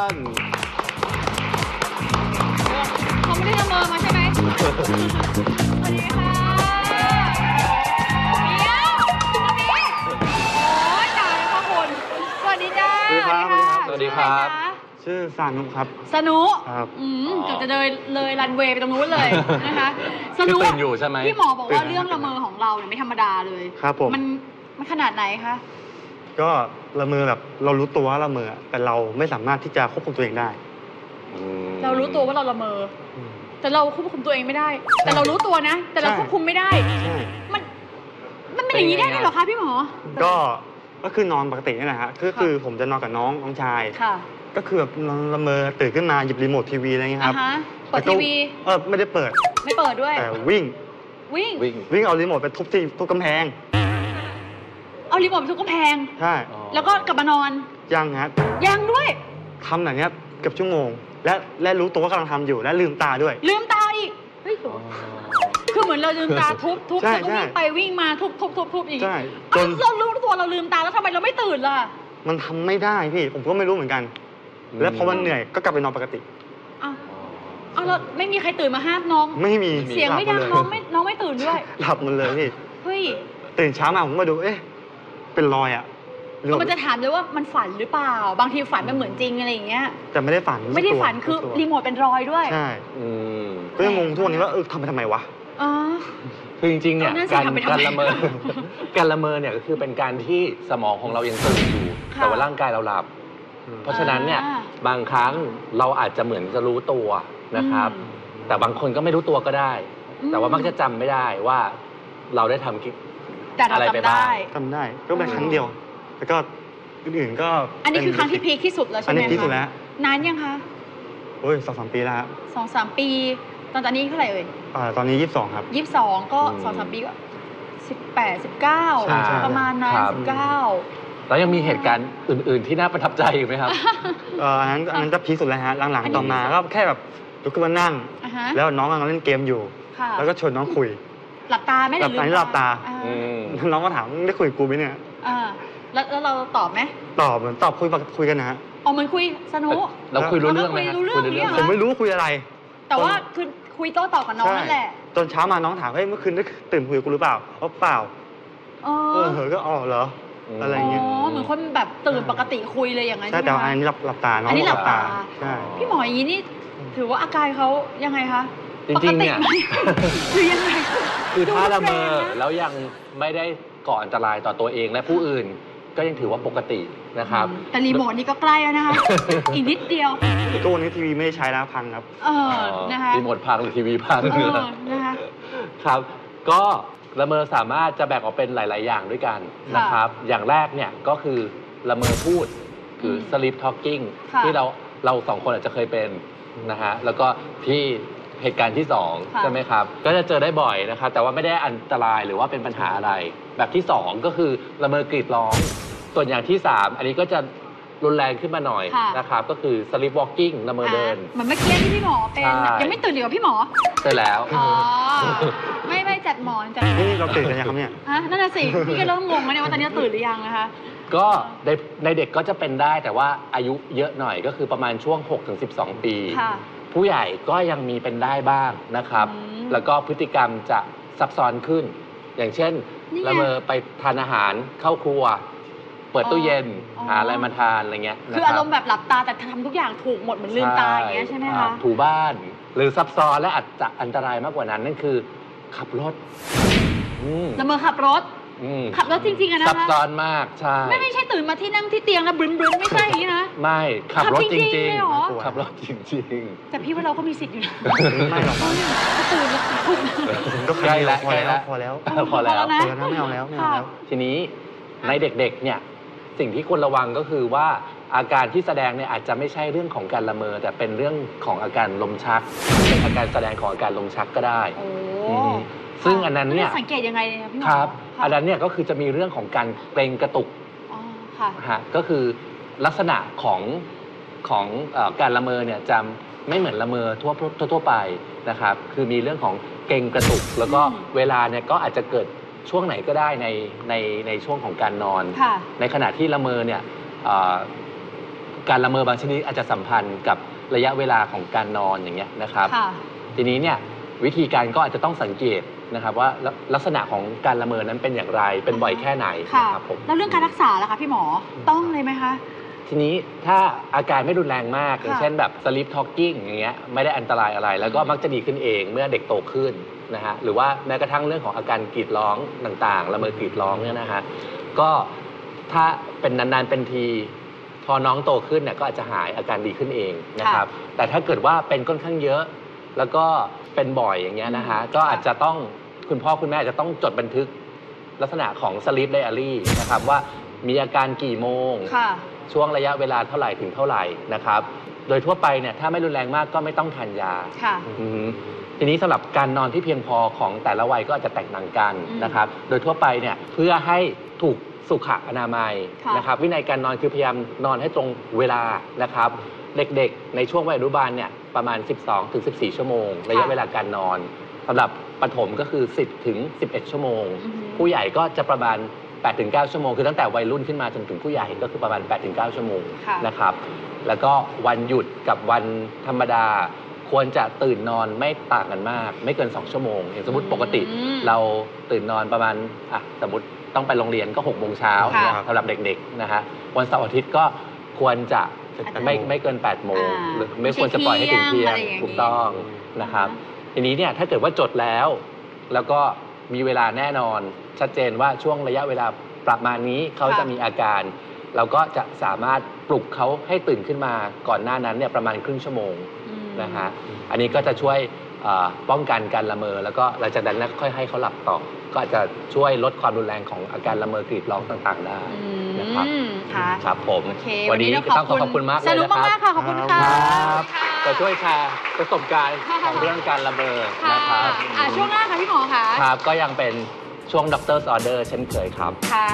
เขาไม่ได้ละเมอมาใช่ไหม สวัสดีค่ะเดี๋ยวตรงนี้โอ้ยตายแล้วค่ะคุณสวัสดีจ้าสวัสดีครับสวัสดีครับชื่อสานุครับสนุครับอืมเกือบจะเดินเลยรันเวย์ไปตรงนู้นเลยนะคะสคือนุตื่นอยู่ใช่ไหมพี่หมอบอกว่าตื่นเรื่องละเมอของเราเนี่ยไม่ธรรมดาเลยครับผมมันมันขนาดไหนคะก็ละเมอแบบเรารู้ตัวว่าละเมอแต่เราไม่สามารถที่จะควบคุมตัวเองได้อืมเรารู้ตัวว่าเราละเมออืมแต่เราควบคุมตัวเองไม่ได้ แต่เรารู้ตัวนะ แต่เราใช่ควบคุมไม่ได้ใช่มันมันเป็นอย่างนี้ได้ด้วยเหรอคะพี่หมอก็ก็คือนอนปกตินี่แหละฮะก็คือผมจะนอนกับน้องน้องชายค่ะก็คือแบบนอนละเมอตื่นขึ้นมาหยิบรีโมททีวีอะไรเงี้ยคอ่ารับฮะเปิดแล้วก็ทีวีเออไม่ได้เปิดไม่เปิดด้วยแต่วิ่งวิ่งวิ่งวิ่งเอารีโมทไปทุบที่ทุบกำแพงเอารีโมทไปทุบกำแพงใช่อ๋อแล้วก็กลับมานอนยังฮะยังด้วยทำอย่างเงี้ยเกือบชั่วโมง และและรู้ตัวว่ากำลังทำอยู่และลืมตาด้วยลืมตาอีก เฮ้ยอ๋อคือเหมือนเราลืมตาทุบทุบใช่แล้วก็วิ่งใช่ไปวิ่งมาทุบทุบทุบทุบอย่างใช่นี้จเอ้าน เรารู้ตัวเราลืมตาแล้วทำไมเราไม่ตื่นล่ะมันทำไม่ได้พี่ ผมก็ไม่รู้เหมือนกัน แล้วพอมันเหนื่อยก็กลับไปนอนปกติอ้าวเอาแล้วไม่มีใครตื่นมาห้ามน้องไม่มีเสียงไม่ดังหลับน้องหมไม่น้องไม่ตื่นด้วยหลับหมันเลยพี่เฮ้ยตื่นเช้ามาผมก็มาดู เอ๊ะ เป็นรอยอ่ะหรือมันจะถามเลยว่ามันฝันหรือเปล่า บางทีฝันมันเหมือนจริงอะไรอย่างเงี้ยแต่ไม่ได้ฝันไม่ได้ตัวฝันคือตัวรีโมทเป็นรอยด้วยใช่อืมก็ยังงงทุกวันนี้ว่าเออทำไปทำไมวะอ๋อคือจริงๆเนี่ยเอานั่นสิการทำไปทำไมการละเมอ การละเมอเนี่ยก็คือเป็นการที่สมองของเรายังตื่นอยู่ค่ะแต่ว่าร่างกายเราหลับ เพราะฉะนั้นเนี่ยอ่าบางครั้งเราอาจจะเหมือนจะรู้ตัวนะครับอืมแต่บางคนก็ไม่รู้ตัวก็ได้อืมแต่ว่ามักจะจำไม่ได้ว่าเราได้ทำคิดแต่เราอะไรไปจำบ้างได้ทำได้ ก็เป็นครั้งเดียว แล้วก็อื่นๆก็อันนี้คือเป็ครั้งที่พีคที่สุดแล้วใช่อันไหมนี้คะพีคสุดแล้วนานยังคะโอ้ยสองสามปีแล้วครับสองสามปี ตอนตอนนี้เท่าไหร่เอ่ยอ่าตอนนี้ยี่สิบสองครับยี่สิบสองก็อืมสองสามปีก็สิบแปดสิบเก้าใช่ใช่ประมาณนั้นครับสิบเก้าแล้วยังมีเหตุการณ์อื่น ๆ ที่น่าประทับใจอีกไหมครับเอ่ออันนั้นอันนั้นจะพีคสุดแล้วฮะ หลังอันนี้ๆต่อมาก็แค่แบบลุกขึ้นมานั่งอ่าฮะแล้วน้องกำลังเล่นเกมอยู่ค่ะแล้วก็ชวนน้องคุยหลับตาไหมหลับตานี่หลับตาอ่อืมน้องก็ถามมึงได้คุยกับกูไหมเนี่ยอ่าแล้วแล้วเราตอบไหมตอบเหมือนตอบคุยปกติคุยกันนะฮะอ๋อเหมือนคุยสนุกเราคุยรู้เรื่องไหมเราคุยฮะรู้เรื่องคุยรู้เรื่องเนี่ยไหผมไม่รู้คุยอะไรแต่ว่าคือคุยโต้ตอบกับน้องนั่นแหละจนเช้ามาน้องถามเฮ้ยเมื่อคืนได้ตื่นคุยกับกูหรือเปล่าอ๋อเปล่าอ๋อเออเหอะก็อ๋อเหรอ อะไรเงี้ยอ๋อเหมือนคนแบบตื่นปกติคุยเลยอย่างนั้นใช่ใช่ไหมแต่คะอันนี้หลับหลับตาน้องอันนี้หลับตาใช่พี่หมออย่างนี้นี่ถือว่าอาการเขายังไงคะจริงๆเนี่ยปกติไหมคือยังไงคือถ้าละเมอดูแรงนะแล้วยังไม่ได้ก่ออันตรายต่อตัวเองและผู้อื่น ก็ยังถือว่าปกตินะครับแต่รีโมทนี่ก็ใกล้แล้วนะคะ อีกนิดเดียวก็วันนี้ทีวีไม่ได้ใช้แล้วพังครับเออนะคะรีโมทพังหรือทีวีพังเออนะคะครับ ก็ละเมอสามารถจะแบ่งออกเป็นหลาย ๆ อย่างด้วยกันนะครับ อย่างแรกเนี่ยก็คือละเมอพูดคืออืม sleep talking ค่ะที่เราเราสองคนอาจจะเคยเป็นนะฮะแล้วก็ที่เหตุการณ์ที่สองค่ะใช่ไหมครับ ก็จะเจอได้บ่อยนะครับแต่ว่าไม่ได้อันตรายหรือว่าเป็นปัญหาอะไร แบบที่สองก็คือละเมอกรีดร้อง ส่วนอย่างที่สามอันนี้ก็จะรุนแรงขึ้นมาหน่อยค่ะนะครับก็คือ sleep walking ละเมอเดินเหมือนเมื่อกี้ที่พี่หมอเป็นใช่ยังไม่ตื่นเลยกับพี่หมอเสร็จแล้วอ๋อ ไม่ไม่จัดหมอนจัดหมอนนี่เราตื่นกันยังครับเนี่ยฮะนั่นน่ะสิ พี่ก็เริ่มงงแล้วเนี่ยว่าตอนนี้ตื่นหรือยังนะคะก็ในในเด็กก็จะเป็นได้แต่ว่าอายุเยอะหน่อยก็คือประมาณช่วง หกถึงสิบสอง ปีค่ะผู้ใหญ่ก็ยังมีเป็นได้บ้างนะครับอืมแล้วก็พฤติกรรมจะซับซ้อนขึ้น อย่างเช่นนี่ไงละเมอไปทานอาหารเข้าครัว เปิดตู้เย็นอ๋อหาอะไรมาทานอะไรเงี้ยคืออารมณ์แบบหลับตาแต่ทำทุกอย่างถูกหมดเหมือนลืมตาอย่างเงี้ยใช่ไหมคะถูบ้านหรือซับซ้อนและอาจจะอันตรายมากกว่านั้นนั่นคือขับรถอืมละเมอขับรถอืมขับรถจริงๆอะนะคะซับซ้อนมากใช่ไม่ไม่ใช่ตื่นมาที่นั่งที่เตียงแล้วบรึ้นๆไม่ใช่อย่างนี้นะไม่ขับรถจขับจริริงๆงเลยเหรอๆขับรถจริงแต่พี่ว่าเราก็มีสิทธิ์อยู่นะไม่หรอกครับก็ตื่นแล้วถูกก็ใกล้แล้วพอแล้วใกล้แล้วพอแล้วพอแล้วพอแล้วนะพอแล้วนะไม่เอาแล้วไม่เอาแล้วทีนี้ในเด็กๆเนี่ยสิ่งที่ควรระวังก็คือว่าอาการที่แสดงเนี่ยอาจจะไม่ใช่เรื่องของการละเมอแต่เป็นเรื่องของอาการลมชักเป็นอาการแสดงของอาการลมชักก็ได้โอ้อืมซึ่งอันนั้นเนี่ยสังเกตยังไงเนี่ยพี่หมอครับะอันนั้นเนี่ยก็คือจะมีเรื่องของการเกร็งกระตุกอ๋อค่ะฮะก็คือลักษณะของของเอ่อการละเมอเนี่ยจะไม่เหมือนละเมอทั่วทั่วทั่วไปนะครับคือมีเรื่องของเกร็งกระตุก แล้วก็อืมเวลาเนี่ยก็อาจจะเกิดช่วงไหนก็ได้ในในในช่วงของการนอนค่ะในขณะที่ละเมอเนี่ยเอ่อการละเมอบางชนิดอาจจะสัมพันธ์กับระยะเวลาของการนอนอย่างเงี้ยนะครับค่ะทีนี้เนี่ยวิธีการก็อาจจะต้องสังเกตนะครับว่าลักลักษณะของการละเมอนั้นเป็นอย่างไรเป็นบ่อยแค่ไหนค่ะนะครับผมแล้วเรื่องการรักษาล่ะคะพี่หมอต้องเลยไหมคะทีนี้ถ้าอาการไม่รุนแรงมากค่ะอย่างเช่นแบบ sleep talking อย่างเงี้ยไม่ได้อันตรายอะไร แล้วก็มักจะดีขึ้นเองเมื่อเด็กโตขึ้นนะฮะหรือว่าแม้กระทั่งเรื่องของอาการกรีดร้องต่างๆละเมอกรีดร้องเนี่ยนะฮะก็ถ้าเป็นนานๆเป็นทีพอน้องโตขึ้นเนี่ยก็อาจจะหายอาการดีขึ้นเองนะครับแต่ถ้าเกิดว่าเป็นค่อนข้างเยอะ แล้วก็เป็นบ่อยอย่างเงี้ยนะฮะก็อาจจะต้องคุณพ่อคุณแม่อาจจะต้องจดบันทึกลักษณะของ sleep diary นะครับว่ามีอาการกี่โมงค่ะช่วงระยะเวลาเท่าไหร่ถึงเท่าไหร่นะครับ โดยทั่วไปเนี่ยถ้าไม่รุนแรงมากก็ไม่ต้องทานยาค่ะอืมทีนี้สำหรับการนอนที่เพียงพอของแต่ละวัยก็อาจจะแตกต่างกันอืมนะครับ โดยทั่วไปเนี่ยเพื่อให้ถูกสุขอนามัยค่ะนะครับวินัยการนอนคือพยายามนอนให้ตรงเวลานะครับ เด็กๆในช่วงวัยอนุบาลเนี่ยประมาณ สิบสองถึงสิบสี่ ชั่วโมง ระยะเวลาการนอนสำหรับประถมก็คือ สิบถึงสิบเอ็ด ชั่วโมงอือฮึผู้ใหญ่ก็จะประมาณ แปดถึงเก้า ชั่วโมงคือตั้งแต่วัยรุ่นขึ้นมาจนถึงผู้ใหญ่ก็คือประมาณ แปดถึงเก้า ชั่วโมงค่ะนะครับ แล้วก็วันหยุดกับวันธรรมดา ควรจะตื่นนอนไม่ต่างกันมาก ไม่เกิน สอง ชั่วโมง อย่างสมมติปกติอืมเราตื่นนอนประมาณอ่ะสมมติต้องไปโรงเรียนก็หกโมงเช้าค่ะเนี่ยสำหรับเด็กๆนะฮะวันเสาร์อาทิตย์ก็ควรจะไม่ไม่เกิน แปด โมงอ่าหรือไม่ควรจะปล่อยให้ถึงเที่ยงไม่ใช่เที่ยงถูกต้องนะครับ ทีนี้เนี่ยถ้าเกิดว่าจดแล้ว แล้วก็มีเวลาแน่นอน ชัดเจนว่าช่วงระยะเวลาประมาณนี้เขาจะมีอาการ เราก็จะสามารถปลุกเขาให้ตื่นขึ้นมาก่อนหน้านั้นเนี่ยประมาณครึ่งชั่วโมงอืมนะฮะอันนี้ก็จะช่วยเอ่อป้องกันการละเมอ แล้วก็หลังจากนั้นค่อยให้เขาหลับต่อ ก็อาจจะช่วยลดความรุนแรงของอาการละเมอกรีดร้องต่างๆได้นะครับอืมค่ะครับผมโอเควันนี้เราต้องขอขอบคุณมากเลยสนุกนะครับมากๆค่ะ ขอบคุณค่ะครับค่ะจะช่วยแชร์ประสบการณ์ของเรื่องการละเมอค่ะนะครับอ่ะช่วงหน้าค่ะพี่หมอค่ะครับก็ยังเป็นช่วงด็อกเตอร์ออเดอร์เช่นเคยครับค่ะ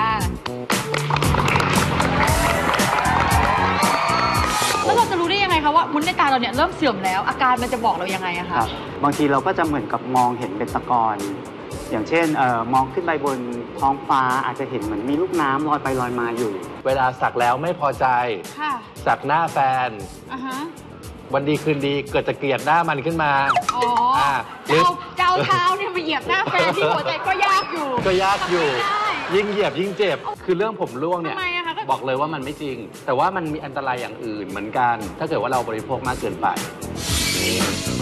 แล้วเราจะรู้ได้ยังไงคะว่ามุ้นในตาเราเนี่ยเริ่มเสื่อมแล้ว อาการมันจะบอกเรายังไงอะคคะรับบางทีเราก็จะเหมือนกับมองเห็นเป็นตะกอนอย่างเช่นเออมองขึ้นไปบนท้องฟ้าอาจจะเห็นเหมือนมีลูกน้ำลอยไปลอยมาอยู่เวลาสักแล้วไม่พอใจค่ะสักหน้าแฟนอ่ะฮะวันดีคืนดีเกิดจะเกลียดหน้ามันขึ้นมาอ๋ออ่าจะเอาจะเอาเท้าเนี่ยมาเหยียบหน้าแฟนที่หัวใจก็ยากอยู่ก็ยากอยู่ทำไม่ได้ยิ่งเหยียบยิ่งเจ็บ คือเรื่องผมร่วงเนี่ยทำไมอะคะก็บอกเลยว่ามันไม่จริง แต่ว่ามันมีอันตรายอย่างอื่นเหมือนกัน ถ้าเกิดว่าเราบริโภคมากเกินไปนี่